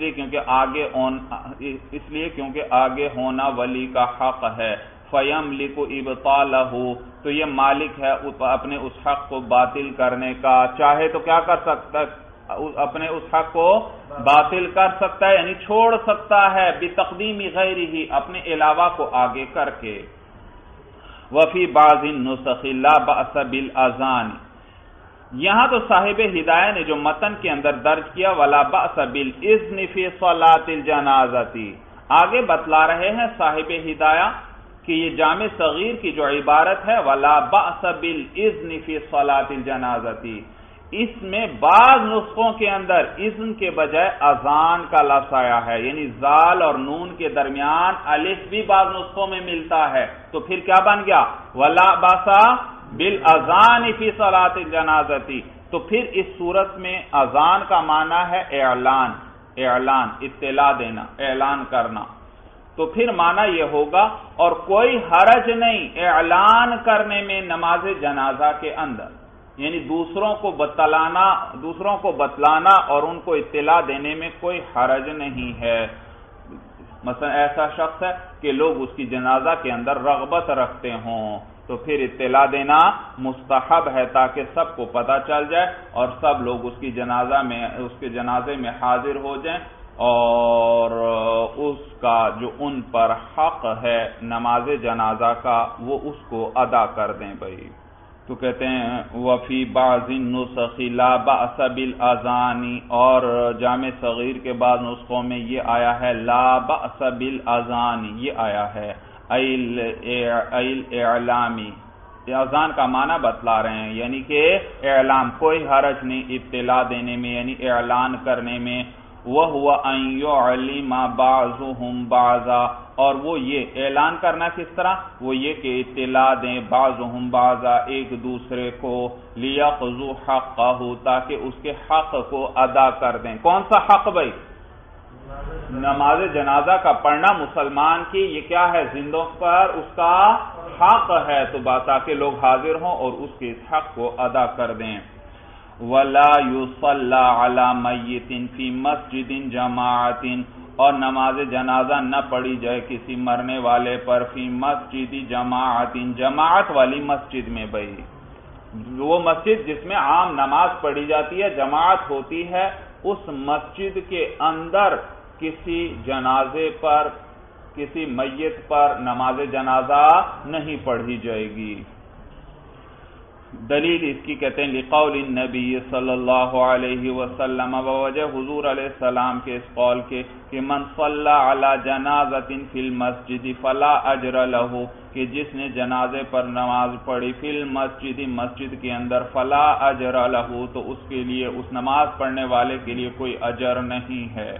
لیے کیونکہ آگے ہونا ولی کا حق ہے، فَيَمْلِكُ إِبْطَالَهُ، تو یہ مالک ہے اپنے اس حق کو باطل کرنے کا، چاہے تو کیا کر سکتا ہے؟ اپنے اس حق کو باطل کر سکتا ہے، یعنی چھوڑ سکتا ہے، بتقدیم غیرہ، اپنے علاوہ کو آگے کر کے۔ وفی بعض النسخ لا بأس بالاذان، یہاں تو صاحب ہدایہ نے جو متن کے اندر درج کیا ولا بأس بالاذن فی صلاۃ الجنازۃ، آگے بتلا رہے ہیں صاحب ہدایہ کہ یہ جامع صغیر کی جو عبارت ہے ولا بأس بالاذن فی صلاۃ الجنازۃ، اس میں بعض نسخوں کے اندر اذن کے بجائے اذان کا لفظ آیا ہے، یعنی زال اور نون کے درمیان الف بھی بعض نسخوں میں ملتا ہے، تو پھر کیا بن گیا؟ ولا بأس بالاذان فی صلاۃ الجنازۃ، تو پھر اس صورت میں اذان کا معنی ہے اعلان، اطلاع دینا، اعلان کرنا، تو پھر معنی یہ ہوگا اور کوئی حرج نہیں اعلان کرنے میں نماز جنازہ کے اندر، یعنی دوسروں کو بتلانا اور ان کو اطلاع دینے میں کوئی حرج نہیں ہے۔ مثلا ایسا شخص ہے کہ لوگ اس کی جنازہ کے اندر رغبت رکھتے ہوں تو پھر اطلاع دینا مستحب ہے تاکہ سب کو پتہ چل جائے اور سب لوگ اس کے جنازے میں حاضر ہو جائیں اور اس کا جو ان پر حق ہے نماز جنازہ کا وہ اس کو ادا کر دیں بھائی۔ تو کہتے ہیں وفی بعض النسخ لا بأس بالاذان، اور جامع صغیر کے بعض نسخوں میں یہ آیا ہے لا بأس بالاذان، یہ آیا ہے الاعلامی، اذان کا معنی بتلا رہے ہیں یعنی کہ اعلام، کوئی حرج نہیں اطلاع دینے میں یعنی اعلان کرنے میں۔ وَهُوَ أَن يُعْلِمَ بَعْضُهُمْ بَعْضًا، اور وہ یہ اعلان کرنا کس طرح؟ وہ یہ کہ اطلاع دیں بعضهم بعضا، ایک دوسرے کو، لِيَقْضُوا حَقَّهُ، تاکہ اس کے حق کو ادا کر دیں۔ کون سا حق بھائی؟ نماز جنازہ کا پڑھنا مسلمان کی یہ کیا ہے؟ زندوں پر اس کا حق ہے، تو تاکہ لوگ حاضر ہوں اور اس کے اس حق کو ادا کر دیں۔ وَلَا يُصَلَّى عَلَى مَيِّتٍ فِي مَسْجِدٍ جَمَاعَةٍ، اور نماز جنازہ نہ پڑھی جائے کسی مرنے والے پر فی مسجد جماعت، جماعت والی مسجد میں بھائی، وہ مسجد جس میں عام نماز پڑھی جاتی ہے جماعت ہوتی ہے، اس مسجد کے اندر کسی جنازے پر، کسی میت پر نماز جنازہ نہیں پڑھی جائے گی۔ دلیل اس کی کہتے ہیں لقول النبی صلی اللہ علیہ وسلم، ووجہ حضور علیہ السلام کے اس قول کے کہ من صلی علی جنازۃ فی المسجد فلا اجر لہ، کہ جس نے جنازے پر نماز پڑھی فی المسجد، مسجد کے اندر، فلا اجر لہ، تو اس کے لیے، اس نماز پڑھنے والے کے لیے کوئی اجر نہیں ہے۔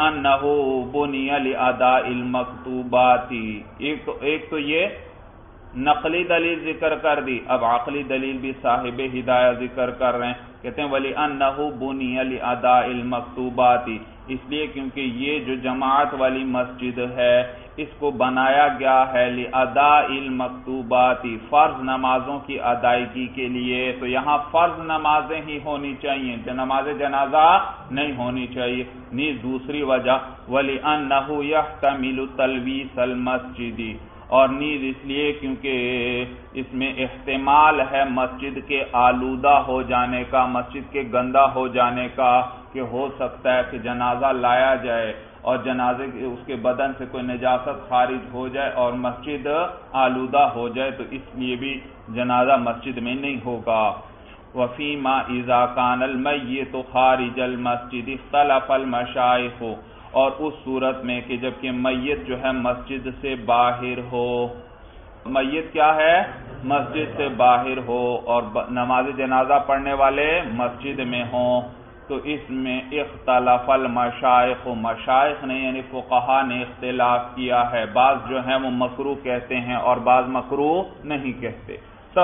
وَلِأَنَّهُ بُنِيَ لِأَدَاءِ الْمَكْتُوبَاتِ، ایک تو یہ نقلی دلیل ذکر کر دی، اب عقلی دلیل بھی صاحب ہدایہ ذکر کر رہے ہیں، کہتے ہیں وَلِأَنَّهُ بُنِيَ لِأَدَاءِ الْمَكْتُوبَاتِ، اس لیے کیونکہ یہ جو جماعت والی مسجد ہے اس کو بنایا گیا ہے لِأَدَاءِ الْمَكْتُوبَاتِ، فرض نمازوں کی ادائیگی کے لیے، تو یہاں فرض نمازیں ہی ہونی چاہیے، نماز جنازہ نہیں ہونی چاہیے۔ نیز دوسری وجہ وَلِأَنَّهُ يَحْتَمِلُ تَلْوِيثَ الْمَسْجِدِ، اور نیز اس لیے کیونکہ اس میں احتمال ہے مسجد کے آلودہ ہو جانے کا، مسجد کے گندا ہو جانے کا، کہ ہو سکتا ہے کہ جنازہ لایا جائے اور جنازے اس کے بدن سے کوئی نجاست خارج ہو جائے اور مسجد آلودہ ہو جائے، تو اس لیے بھی جنازہ مسجد میں نہیں ہوگا۔ وَفِيمَا إِذَا كَانَ الْمَيِّتُ خَارِجَ الْمَسْجِدِ اخْتَلَفَ الْمَشَائِخُ، اور اس صورت میں کہ جبکہ میت جو ہے مسجد سے باہر ہو، میت کیا ہے؟ مسجد سے باہر ہو، اور نماز جنازہ پڑھنے والے مسجد میں ہوں، تو اس میں اختلاف المشائخ، مشائخ نے یعنی فقہا نے اختلاف کیا ہے، بعض جو ہیں وہ مکروہ کہتے ہیں اور بعض مکروہ نہیں کہتے۔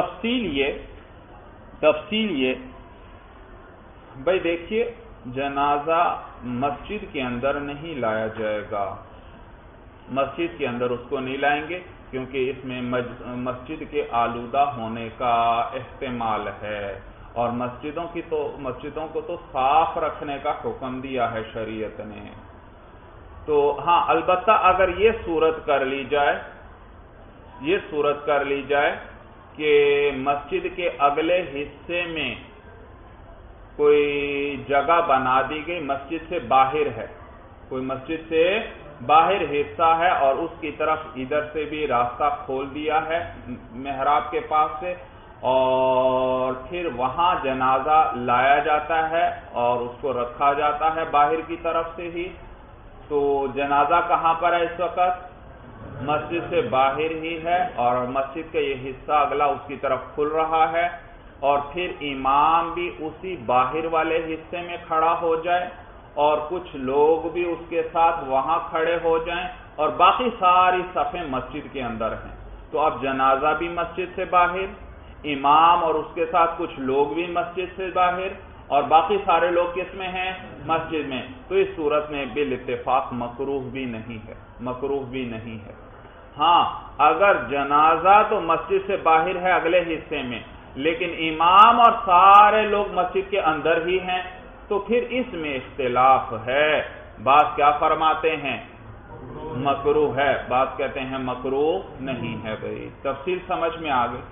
تفصیل یہ بھئی دیکھیے، جنازہ مسجد کے اندر نہیں لایا جائے گا، مسجد کے اندر اس کو نہیں لائیں گے کیونکہ اس میں مسجد کے آلودہ ہونے کا احتمال ہے، اور مسجدوں کو تو صاف رکھنے کا حکم دیا ہے شریعت نے۔ تو ہاں البتہ اگر یہ صورت کر لی جائے کہ مسجد کے اگلے حصے میں کوئی جگہ بنا دی گئی، مسجد سے باہر ہے، کوئی مسجد سے باہر حصہ ہے اور اس کی طرف ادھر سے بھی راستہ کھول دیا ہے محراب کے پاس سے، اور پھر وہاں جنازہ لایا جاتا ہے اور اس کو رکھا جاتا ہے باہر کی طرف سے ہی، تو جنازہ کہاں پر ہے اس وقت؟ مسجد سے باہر ہی ہے، اور مسجد کا یہ حصہ اگلا اس کی طرف کھل رہا ہے، اور پھر امام بھی اسی باہر والے حصے میں کھڑا ہو جائے اور کچھ لوگ بھی اس کے ساتھ وہاں کھڑے ہو جائیں، اور باقی ساری صفیں مسجد کے اندر ہیں، تو اب جنازہ بھی مسجد سے باہر، امام اور اس کے ساتھ کچھ لوگ بھی مسجد سے باہر، اور باقی سارے لوگ کس میں ہیں؟ مسجد میں، تو اس صورت میں بالاتفاق مکروہ بھی نہیں ہے۔ ہاں اگر جنازہ تو مسجد سے باہر ہے اگلے حصے میں، لیکن امام اور سارے لوگ مسجد کے اندر ہی ہیں، تو پھر اس میں اختلاف ہے، بعض کیا فرماتے ہیں؟ مکروہ ہے، بعض کہتے ہیں مکروہ نہیں ہے۔ بھئی تفصیل سمجھ میں آ گئی۔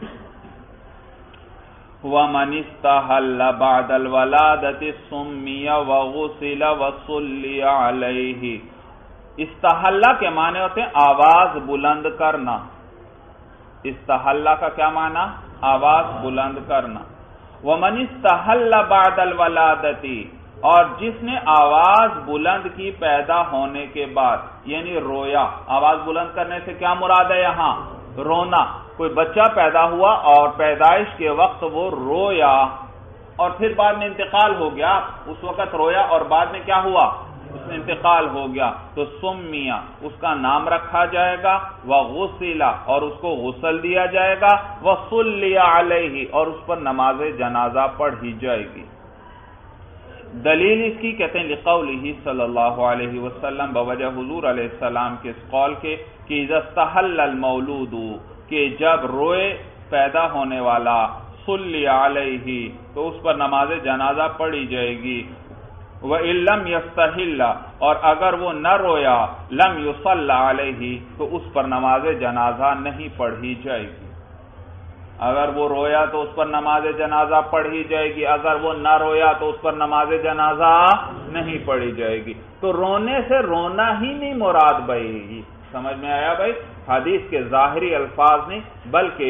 وَمَنِ اسْتَحَلَّ بَعْدَ الْوَلَادَةِ سُمِّيَ وَغُسِلَ وَصُلِّيَ عَلَيْهِ، استحلہ کے معنی ہوتے ہیں آواز بلند کرنا۔ استحلہ کا کیا معنی؟ آواز بلند کرنا۔ وَمَنِ اسْتَحَلَّ بَعْدَ الْوَلَادَةِ، اور جس نے آواز بلند کی پیدا ہونے کے بعد، یعنی رویا، آواز بلند کرنے سے کیا مراد ہے یہاں؟ رونا۔ کوئی بچہ پیدا ہوا اور پیدائش کے وقت وہ رویا اور پھر بعد میں انتقال ہو گیا، اس وقت رویا اور بعد میں کیا ہوا؟ اس میں انتقال ہو گیا، تو سمیہ اس کا نام رکھا جائے گا، وغسل اور اس کو غسل دیا جائے گا، وصلی علیہ اور اس پر نماز جنازہ پڑھی جائے گی۔ دلیل اس کی کہتے ہیں لقولہ صلی اللہ علیہ وسلم، بوجہ حضور علیہ السلام کے اس قول کے کہ اذا استحل المولود، کہ جب روئے پیدا ہونے والا، صلی علیہ تو اس پر نماز جنازہ پڑھی جائے گی، وَإِن لَمْ يَسْتَحِلَّ اور اگر وہ نہ رویا، لَمْ يُصَلَّ عَلَيْهِ تو اس پر نماز جنازہ نہیں پڑھی جائے گی۔ اگر وہ رویا تو اس پر نماز جنازہ پڑھی جائے گی، اگر وہ نہ رویا تو اس پر نماز جنازہ نہیں پڑھی جائے گی۔ تو رونے سے رونا ہی نہیں مراد بھائی، سمجھ میں آیا بھائی؟ حدیث کے ظاہری الفاظ نہیں، بلکہ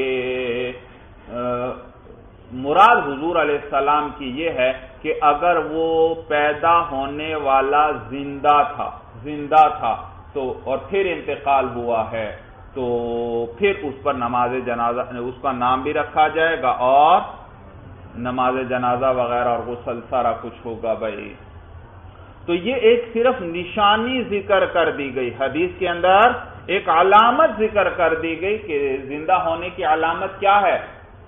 مراد حضور علیہ السلام کی یہ ہے کہ اگر وہ پیدا ہونے والا زندہ تھا تو اور پھر انتقال ہوا ہے تو پھر اس پر نماز جنازہ، اس کا نام بھی رکھا جائے گا اور نماز جنازہ وغیرہ اور غسل سارا کچھ ہوگا بھائی۔ تو یہ ایک صرف نشانی ذکر کر دی گئی، حدیث کے اندر ایک علامت ذکر کر دی گئی کہ زندہ ہونے کی علامت کیا ہے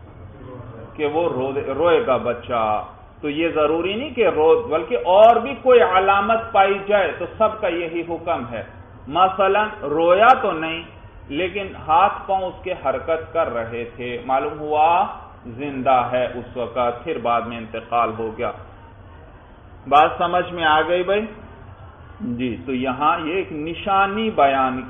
کہ وہ روئے گا بچہ. تو یہ ضروری نہیں کہ بلکہ اور بھی کوئی علامت پائی جائے تو سب کا یہی حکم ہے. مثلا رویا تو نہیں لیکن ہاتھ پاؤں اس کے حرکت کر رہے تھے، معلوم ہوا زندہ ہے اس وقت، پھر بعد میں انتقال ہو گیا. بات سمجھ میں آ گئی بھائی جی. تو یہاں یہ ایک نشانی بیان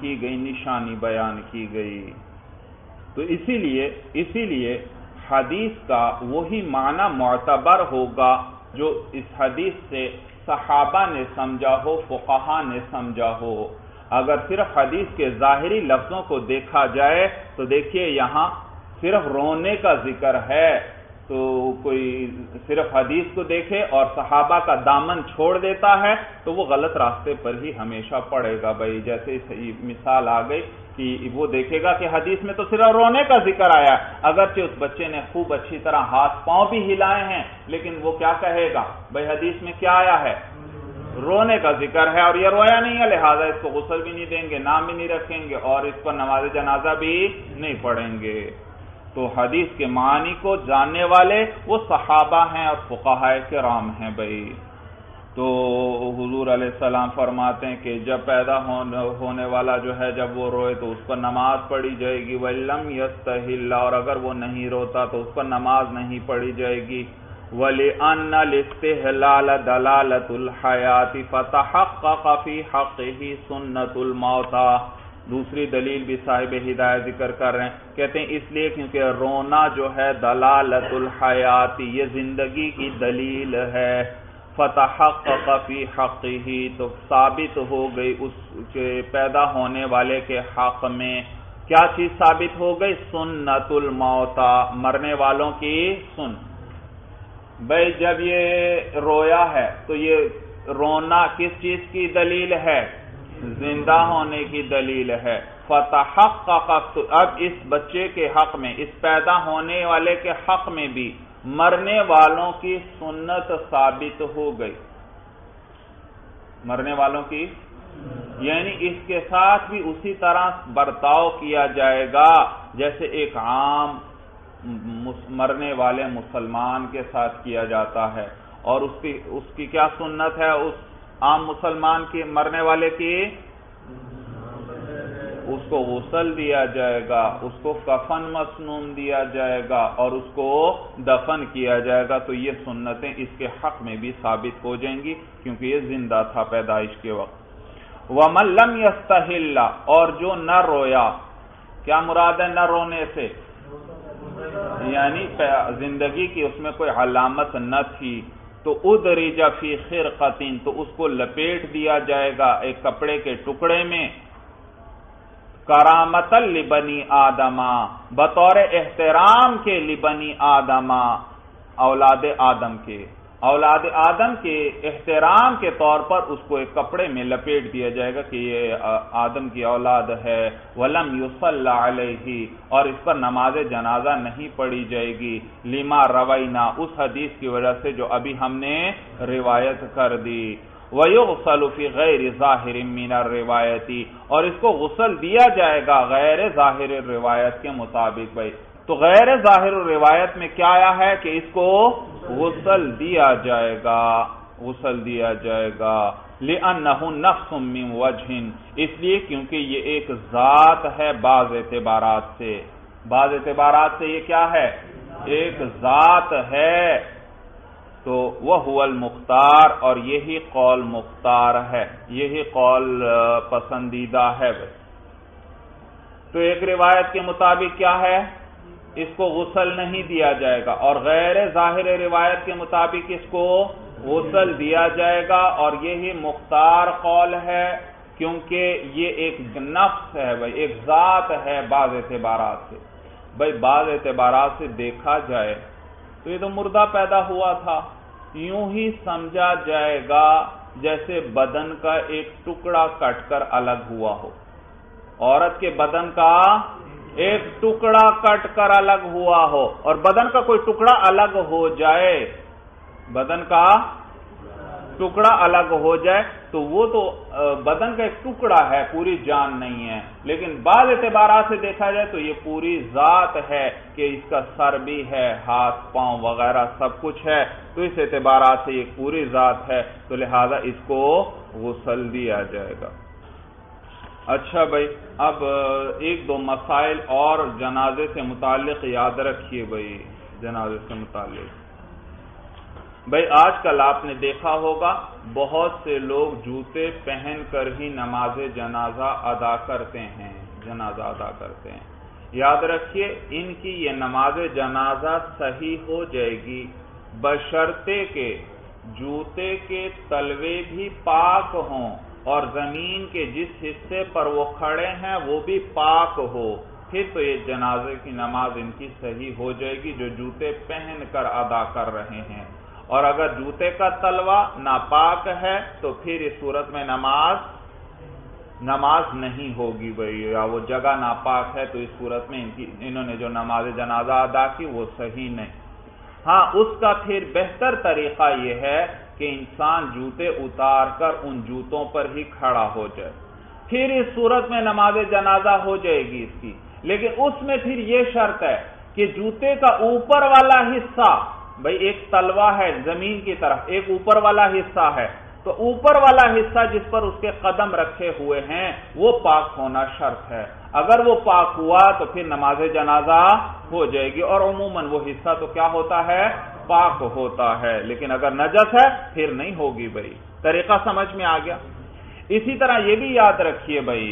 کی گئی. تو اسی لیے حدیث کا وہی معنی معتبر ہوگا جو اس حدیث سے صحابہ نے سمجھا ہو، فقہا نے سمجھا ہو. اگر صرف حدیث کے ظاہری لفظوں کو دیکھا جائے تو دیکھیے یہاں صرف رونے کا ذکر ہے، تو کوئی صرف حدیث کو دیکھے اور صحابہ کا دامن چھوڑ دیتا ہے تو وہ غلط راستے پر ہی ہمیشہ پڑے گا بھائی. جیسے مثال آ گئی کہ وہ دیکھے گا کہ حدیث میں تو صرف رونے کا ذکر آیا، اگرچہ اس بچے نے خوب اچھی طرح ہاتھ پاؤں بھی ہلائے ہیں لیکن وہ کیا کہے گا بھائی حدیث میں کیا آیا ہے، رونے کا ذکر ہے اور یہ رویا نہیں ہے، لہذا اس کو غسل بھی نہیں دیں گے، نام بھی نہیں رکھیں گے اور اس پر نماز جنازہ بھی نہیں پڑھیں گے. تو حدیث کے معنی کو جاننے والے وہ صحابہ ہیں اور فقہاء کرام ہیں بھائی. تو حضور علیہ السلام فرماتے ہیں کہ جب پیدا ہونے والا جو ہے جب وہ روئے تو اس پر نماز پڑھی جائے گی، وَلَمْ يَسْتَحِلَّ، اور اگر وہ نہیں روتا تو اس پر نماز نہیں پڑھی جائے گی. وَلِأَنَّ الْإِسْتِحْلَالَ دَلَالَةُ الْحَيَاةِ فَتَحَقَّقَ فِي حَقِّهِ سُنَّةُ الْمَوْتَى. دوسری دلیل بھی صاحب ہدایت ذکر کر رہے ہیں، کہتے ہیں اس لیے کیونکہ رونا جو ہے دلالت الحیات، یہ زندگی کی دلیل ہے. فتحقق فی حقہ، تو ثابت ہو گئی اس کے پیدا ہونے والے کے حق میں کیا چیز ثابت ہو گئی، سنت الموتى، مرنے والوں کی سن. بھائی جب یہ رویا ہے تو یہ رونا کس چیز کی دلیل ہے، زندہ ہونے کی دلیل ہے. فتحقق، اب اس بچے کے حق میں، اس پیدا ہونے والے کے حق میں بھی مرنے والوں کی سنت ثابت ہو گئی. مرنے والوں کی یعنی اس کے ساتھ بھی اسی طرح برتاؤ کیا جائے گا جیسے ایک عام مرنے والے مسلمان کے ساتھ کیا جاتا ہے. اور اس کی کیا سنت ہے، اس عام مسلمان کی مرنے والے کی، اس کو غسل دیا جائے گا، اس کو کفن مسنون دیا جائے گا اور اس کو دفن کیا جائے گا. تو یہ سنتیں اس کے حق میں بھی ثابت ہو جائیں گی کیونکہ یہ زندہ تھا پیدائش کے وقت. وَمَن لَّمْ يَسْتَحِلَّ، اور جو نہ رویا، کیا مراد ہے نہ رونے سے، یعنی زندگی کی اس میں کوئی علامت نہ تھی، تو ادرج فی خرقۃ، تو اس کو لپیٹ دیا جائے گا ایک کپڑے کے ٹکڑے میں، کرامۃ لبنی آدم، بطور احترام کے لبنی آدم، اولاد آدم کے احترام کے طور پر اس کو ایک کپڑے میں لپیٹ دیا جائے گا کہ یہ آدم کی اولاد ہے. وَلَمْ يُصَلَّ عَلَيْهِ، اور اس پر نماز جنازہ نہیں پڑھی جائے گی، لما روینا، اس حدیث کی وجہ سے جو ابھی ہم نے روایت کر دی. وَيُغْسَلُ فِي غَيْرِ ظَاهِرٍ مِّنَ الرِّوَایَةِ، اور اس کو غسل دیا جائے گا غیر ظاہر روایت کے مطابق. بھائی تو غیر ظاہر روایت میں کیا آیا ہے کہ اس کو غسل دیا جائے گا. لِأَنَّهُ نَفْسٌ مِّن وَجْهٍ، اس لیے کیونکہ یہ ایک ذات ہے بعض اعتبارات سے یہ کیا ہے، ایک ذات ہے. تو وَهُوَ الْمُخْتَارُ، اور یہی قول مختار ہے، یہی قول پسندیدہ ہے. تو ایک روایت کے مطابق کیا ہے، اس کو غسل نہیں دیا جائے گا، اور غیر ظاہر روایت کے مطابق اس کو غسل دیا جائے گا، اور یہی مختار قول ہے کیونکہ یہ ایک نفس ہے بھائی، ایک ذات ہے بعض اعتبارات سے. بھائی بعض اعتبارات سے دیکھا جائے تو یہ تو مردہ پیدا ہوا تھا، یوں ہی سمجھا جائے گا جیسے بدن کا ایک ٹکڑا کٹ کر الگ ہوا ہو. عورت کے بدن کا ایک ٹکڑا کٹ کر الگ ہوا ہو، اور بدن کا کوئی ٹکڑا الگ ہو جائے، بدن کا ٹکڑا الگ ہو جائے تو وہ تو بدن کا ایک ٹکڑا ہے، پوری جان نہیں ہے، لیکن بعض اعتبارات سے دیکھا جائے تو یہ پوری ذات ہے کہ اس کا سر بھی ہے، ہاتھ پاؤں وغیرہ سب کچھ ہے، تو اس اعتبارات سے یہ پوری ذات ہے، تو لہذا اس کو غسل دیا جائے گا۔ اچھا بھائی، اب ایک دو مسائل اور جنازے سے متعلق یاد رکھیے بھائی۔ جنازے سے متعلق بھائی آج کل آپ نے دیکھا ہوگا بہت سے لوگ جوتے پہن کر ہی نماز جنازہ ادا کرتے ہیں، جنازہ ادا کرتے ہیں۔ یاد رکھیے ان کی یہ نماز جنازہ صحیح ہو جائے گی بشرطے کہ جوتے کے تلوے بھی پاک ہوں اور زمین کے جس حصے پر وہ کھڑے ہیں وہ بھی پاک ہو، پھر تو یہ جنازے کی نماز ان کی صحیح ہو جائے گی جو جوتے پہن کر ادا کر رہے ہیں۔ اور اگر جوتے کا تلوا ناپاک ہے تو پھر اس صورت میں نماز نہیں ہوگی بھائی، یا وہ جگہ ناپاک ہے تو اس صورت میں انہوں نے جو نماز جنازہ ادا کی وہ صحیح نہیں۔ ہاں اس کا پھر بہتر طریقہ یہ ہے کہ انسان جوتے اتار کر ان جوتوں پر ہی کھڑا ہو جائے، پھر اس صورت میں نماز جنازہ ہو جائے گی اس کی، لیکن اس میں پھر یہ شرط ہے کہ جوتے کا اوپر والا حصہ، بھئی ایک تلوا ہے زمین کی طرف، ایک اوپر والا حصہ ہے، تو اوپر والا حصہ جس پر اس کے قدم رکھے ہوئے ہیں وہ پاک ہونا شرط ہے۔ اگر وہ پاک ہوا تو پھر نماز جنازہ ہو جائے گی، اور عموماً وہ حصہ تو کیا ہوتا ہے؟ پاک ہوتا ہے، لیکن اگر نجس ہے پھر نہیں ہوگی بھائی۔ طریقہ سمجھ میں آ گیا؟ اسی طرح یہ بھی یاد رکھیے بھائی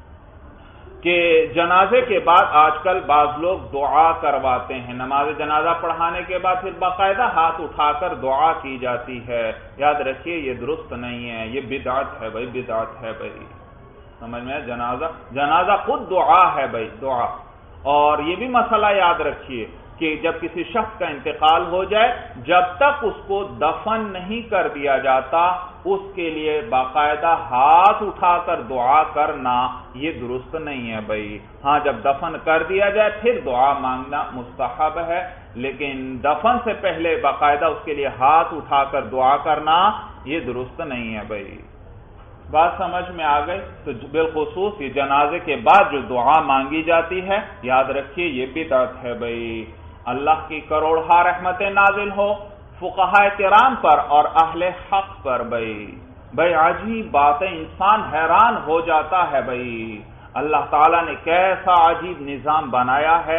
کہ جنازے کے بعد آج کل بعض لوگ دعا کرواتے ہیں، نماز جنازہ پڑھانے کے بعد پھر باقاعدہ ہاتھ اٹھا کر دعا کی جاتی ہے۔ یاد رکھیے یہ درست نہیں ہے، یہ بدعت ہے بھائی، بدعت ہے بھائی، سمجھ میں؟ جنازہ خود دعا ہے بھائی، دعا۔ اور یہ بھی مسئلہ یاد رکھیے کہ جب کسی شخص کا انتقال ہو جائے، جب تک اس کو دفن نہیں کر دیا جاتا اس کے لیے باقاعدہ ہاتھ اٹھا کر دعا کرنا یہ درست نہیں ہے بھائی۔ ہاں جب دفن کر دیا جائے پھر دعا مانگنا مستحب ہے، لیکن دفن سے پہلے باقاعدہ اس کے لیے ہاتھ اٹھا کر دعا کرنا یہ درست نہیں ہے بھائی۔ بات سمجھ میں آ گئی؟ تو بالخصوص یہ جنازے کے بعد جو دعا مانگی جاتی ہے یاد رکھیے یہ بدعت ہے بھائی۔ اللہ کی کروڑہا رحمتیں نازل ہو فقہائے کرام پر اور اہل حق پر بھائی عجیب بات ہے، انسان حیران ہو جاتا ہے بھائی۔ اللہ تعالیٰ نے کیسا عجیب نظام بنایا ہے،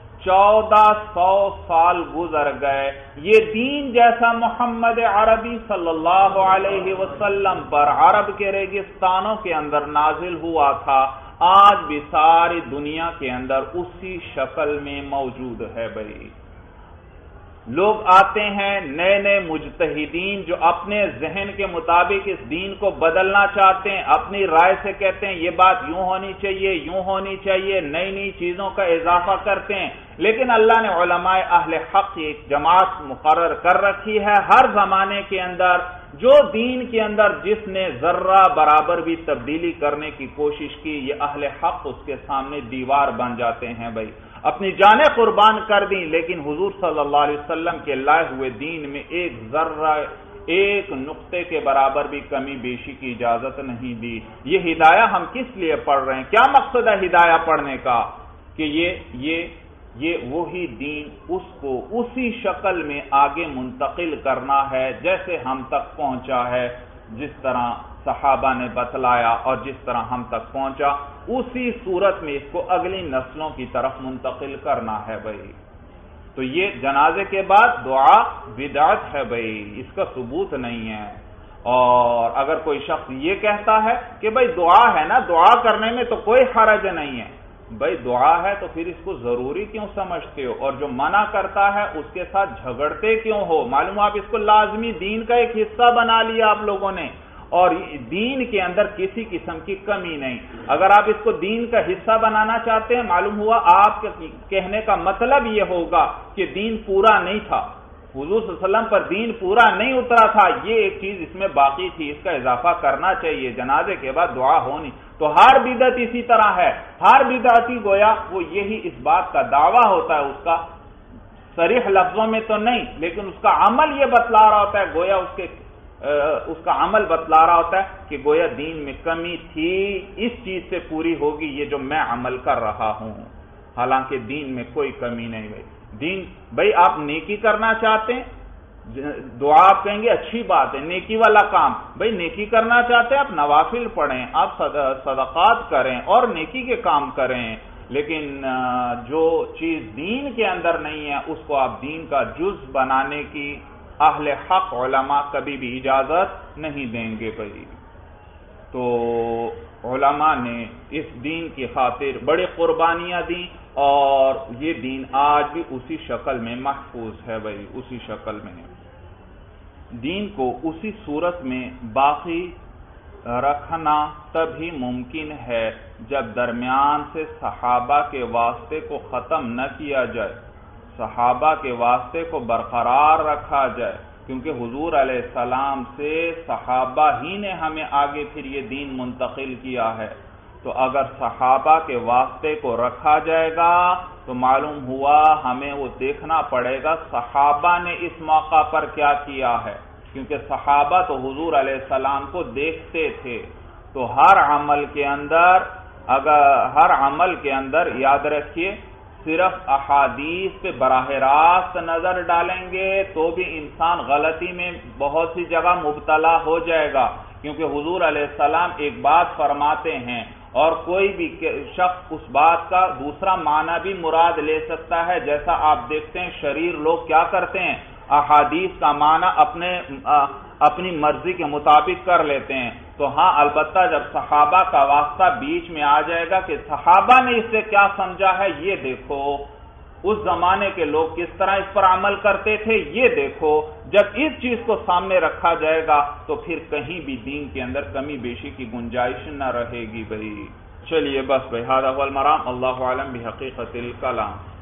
1400 سال گزر گئے، یہ دین جیسا محمد عربی صلی اللہ علیہ وسلم پر عرب کے ریگستانوں کے اندر نازل ہوا تھا، آج بھی ساری دنیا کے اندر اسی شکل میں موجود ہے بھائی۔ لوگ آتے ہیں نئے نئے مجتہدین جو اپنے ذہن کے مطابق اس دین کو بدلنا چاہتے ہیں، اپنی رائے سے کہتے ہیں یہ بات یوں ہونی چاہیے، یوں ہونی چاہیے، نئی نئی چیزوں کا اضافہ کرتے ہیں، لیکن اللہ نے علماء اہل حق کی ایک جماعت مقرر کر رکھی ہے ہر زمانے کے اندر، جو دین کے اندر جس نے ذرہ برابر بھی تبدیلی کرنے کی کوشش کی یہ اہل حق اس کے سامنے دیوار بن جاتے ہیں بھائی۔ اپنی جانیں قربان کر دیں لیکن حضور صلی اللہ علیہ وسلم کے لائے ہوئے دین میں ایک ذرہ ایک نقطے کے برابر بھی کمی بیشی کی اجازت نہیں دی۔ یہ ہدایہ ہم کس لیے پڑھ رہے ہیں؟ کیا مقصد ہے ہدایہ پڑھنے کا؟ کہ یہ وہی دین اس کو اسی شکل میں آگے منتقل کرنا ہے جیسے ہم تک پہنچا ہے، جس طرح صحابہ نے بتلایا اور جس طرح ہم تک پہنچا اسی صورت میں اس کو اگلی نسلوں کی طرف منتقل کرنا ہے بھائی۔ تو یہ جنازے کے بعد دعا بدعت ہے بھائی، اس کا ثبوت نہیں ہے۔ اور اگر کوئی شخص یہ کہتا ہے کہ بھائی دعا ہے نا، دعا کرنے میں تو کوئی حرج نہیں ہے، بھائی دعا ہے تو پھر اس کو ضروری کیوں سمجھتے ہو؟ اور جو منع کرتا ہے اس کے ساتھ جھگڑتے کیوں ہو؟ معلوم آپ اس کو لازمی دین کا ایک حصہ بنا لیا آپ لوگوں نے، اور دین کے اندر کسی قسم کی کمی نہیں۔ اگر آپ اس کو دین کا حصہ بنانا چاہتے ہیں، معلوم ہوا آپ کے کہنے کا مطلب یہ ہوگا کہ دین پورا نہیں تھا، حضور صلی اللہ علیہ وسلم پر دین پورا نہیں اترا تھا، یہ ایک چیز اس میں باقی تھی، اس کا اضافہ کرنا چاہیے، جنازے کے بعد دعا ہونی۔ تو ہر بدعت اسی طرح ہے، ہر بدعتی گویا وہ یہی اس بات کا دعویٰ ہوتا ہے، اس کا صریح لفظوں میں تو نہیں لیکن اس کا عمل یہ بتلا رہا ہوتا ہے گویا اس کے اس کا عمل بتلا رہا ہوتا ہے کہ گویا دین میں کمی تھی، اس چیز سے پوری ہوگی یہ جو میں عمل کر رہا ہوں، حالانکہ دین میں کوئی کمی نہیں ہوئی۔ دین بھئی آپ نیکی کرنا چاہتے ہیں، دعا آپ کہیں گے اچھی بات ہے، نیکی والا کام، بھئی نیکی کرنا چاہتے ہیں آپ نوافل پڑھیں، آپ صدقات کریں اور نیکی کے کام کریں، لیکن جو چیز دین کے اندر نہیں ہے اس کو آپ دین کا جز بنانے کی اہل حق علماء کبھی بھی اجازت نہیں دیں گے بھائی۔ تو علماء نے اس دین کی خاطر بڑی قربانیاں دیں اور یہ دین آج بھی اسی شکل میں محفوظ ہے بھائی، اسی شکل میں۔ دین کو اسی صورت میں باقی رکھنا تبھی ممکن ہے جب درمیان سے صحابہ کے واسطے کو ختم نہ کیا جائے، صحابہ کے واسطے کو برقرار رکھا جائے، کیونکہ حضور علیہ السلام سے صحابہ ہی نے ہمیں آگے پھر یہ دین منتقل کیا ہے۔ تو اگر صحابہ کے واسطے کو رکھا جائے گا تو معلوم ہوا ہمیں وہ دیکھنا پڑے گا صحابہ نے اس موقع پر کیا کیا ہے، کیونکہ صحابہ تو حضور علیہ السلام کو دیکھتے تھے۔ تو ہر عمل کے اندر یاد رکھیے صرف احادیث پہ براہ راست نظر ڈالیں گے تو بھی انسان غلطی میں بہت سی جگہ مبتلا ہو جائے گا، کیونکہ حضور علیہ السلام ایک بات فرماتے ہیں اور کوئی بھی شخص اس بات کا دوسرا معنی بھی مراد لے سکتا ہے۔ جیسا آپ دیکھتے ہیں شریر لوگ کیا کرتے ہیں، احادیث کا معنی اپنی مرضی کے مطابق کر لیتے ہیں۔ تو ہاں البتہ جب صحابہ کا واسطہ بیچ میں آ جائے گا کہ صحابہ نے اس سے کیا سمجھا ہے یہ دیکھو، اس زمانے کے لوگ کس طرح اس پر عمل کرتے تھے یہ دیکھو، جب اس چیز کو سامنے رکھا جائے گا تو پھر کہیں بھی دین کے اندر کمی بیشی کی گنجائش نہ رہے گی بھائی۔ چلیے بس بھائی، ھذا هو المرام، اللہ اعلم بحقیقت الکلام۔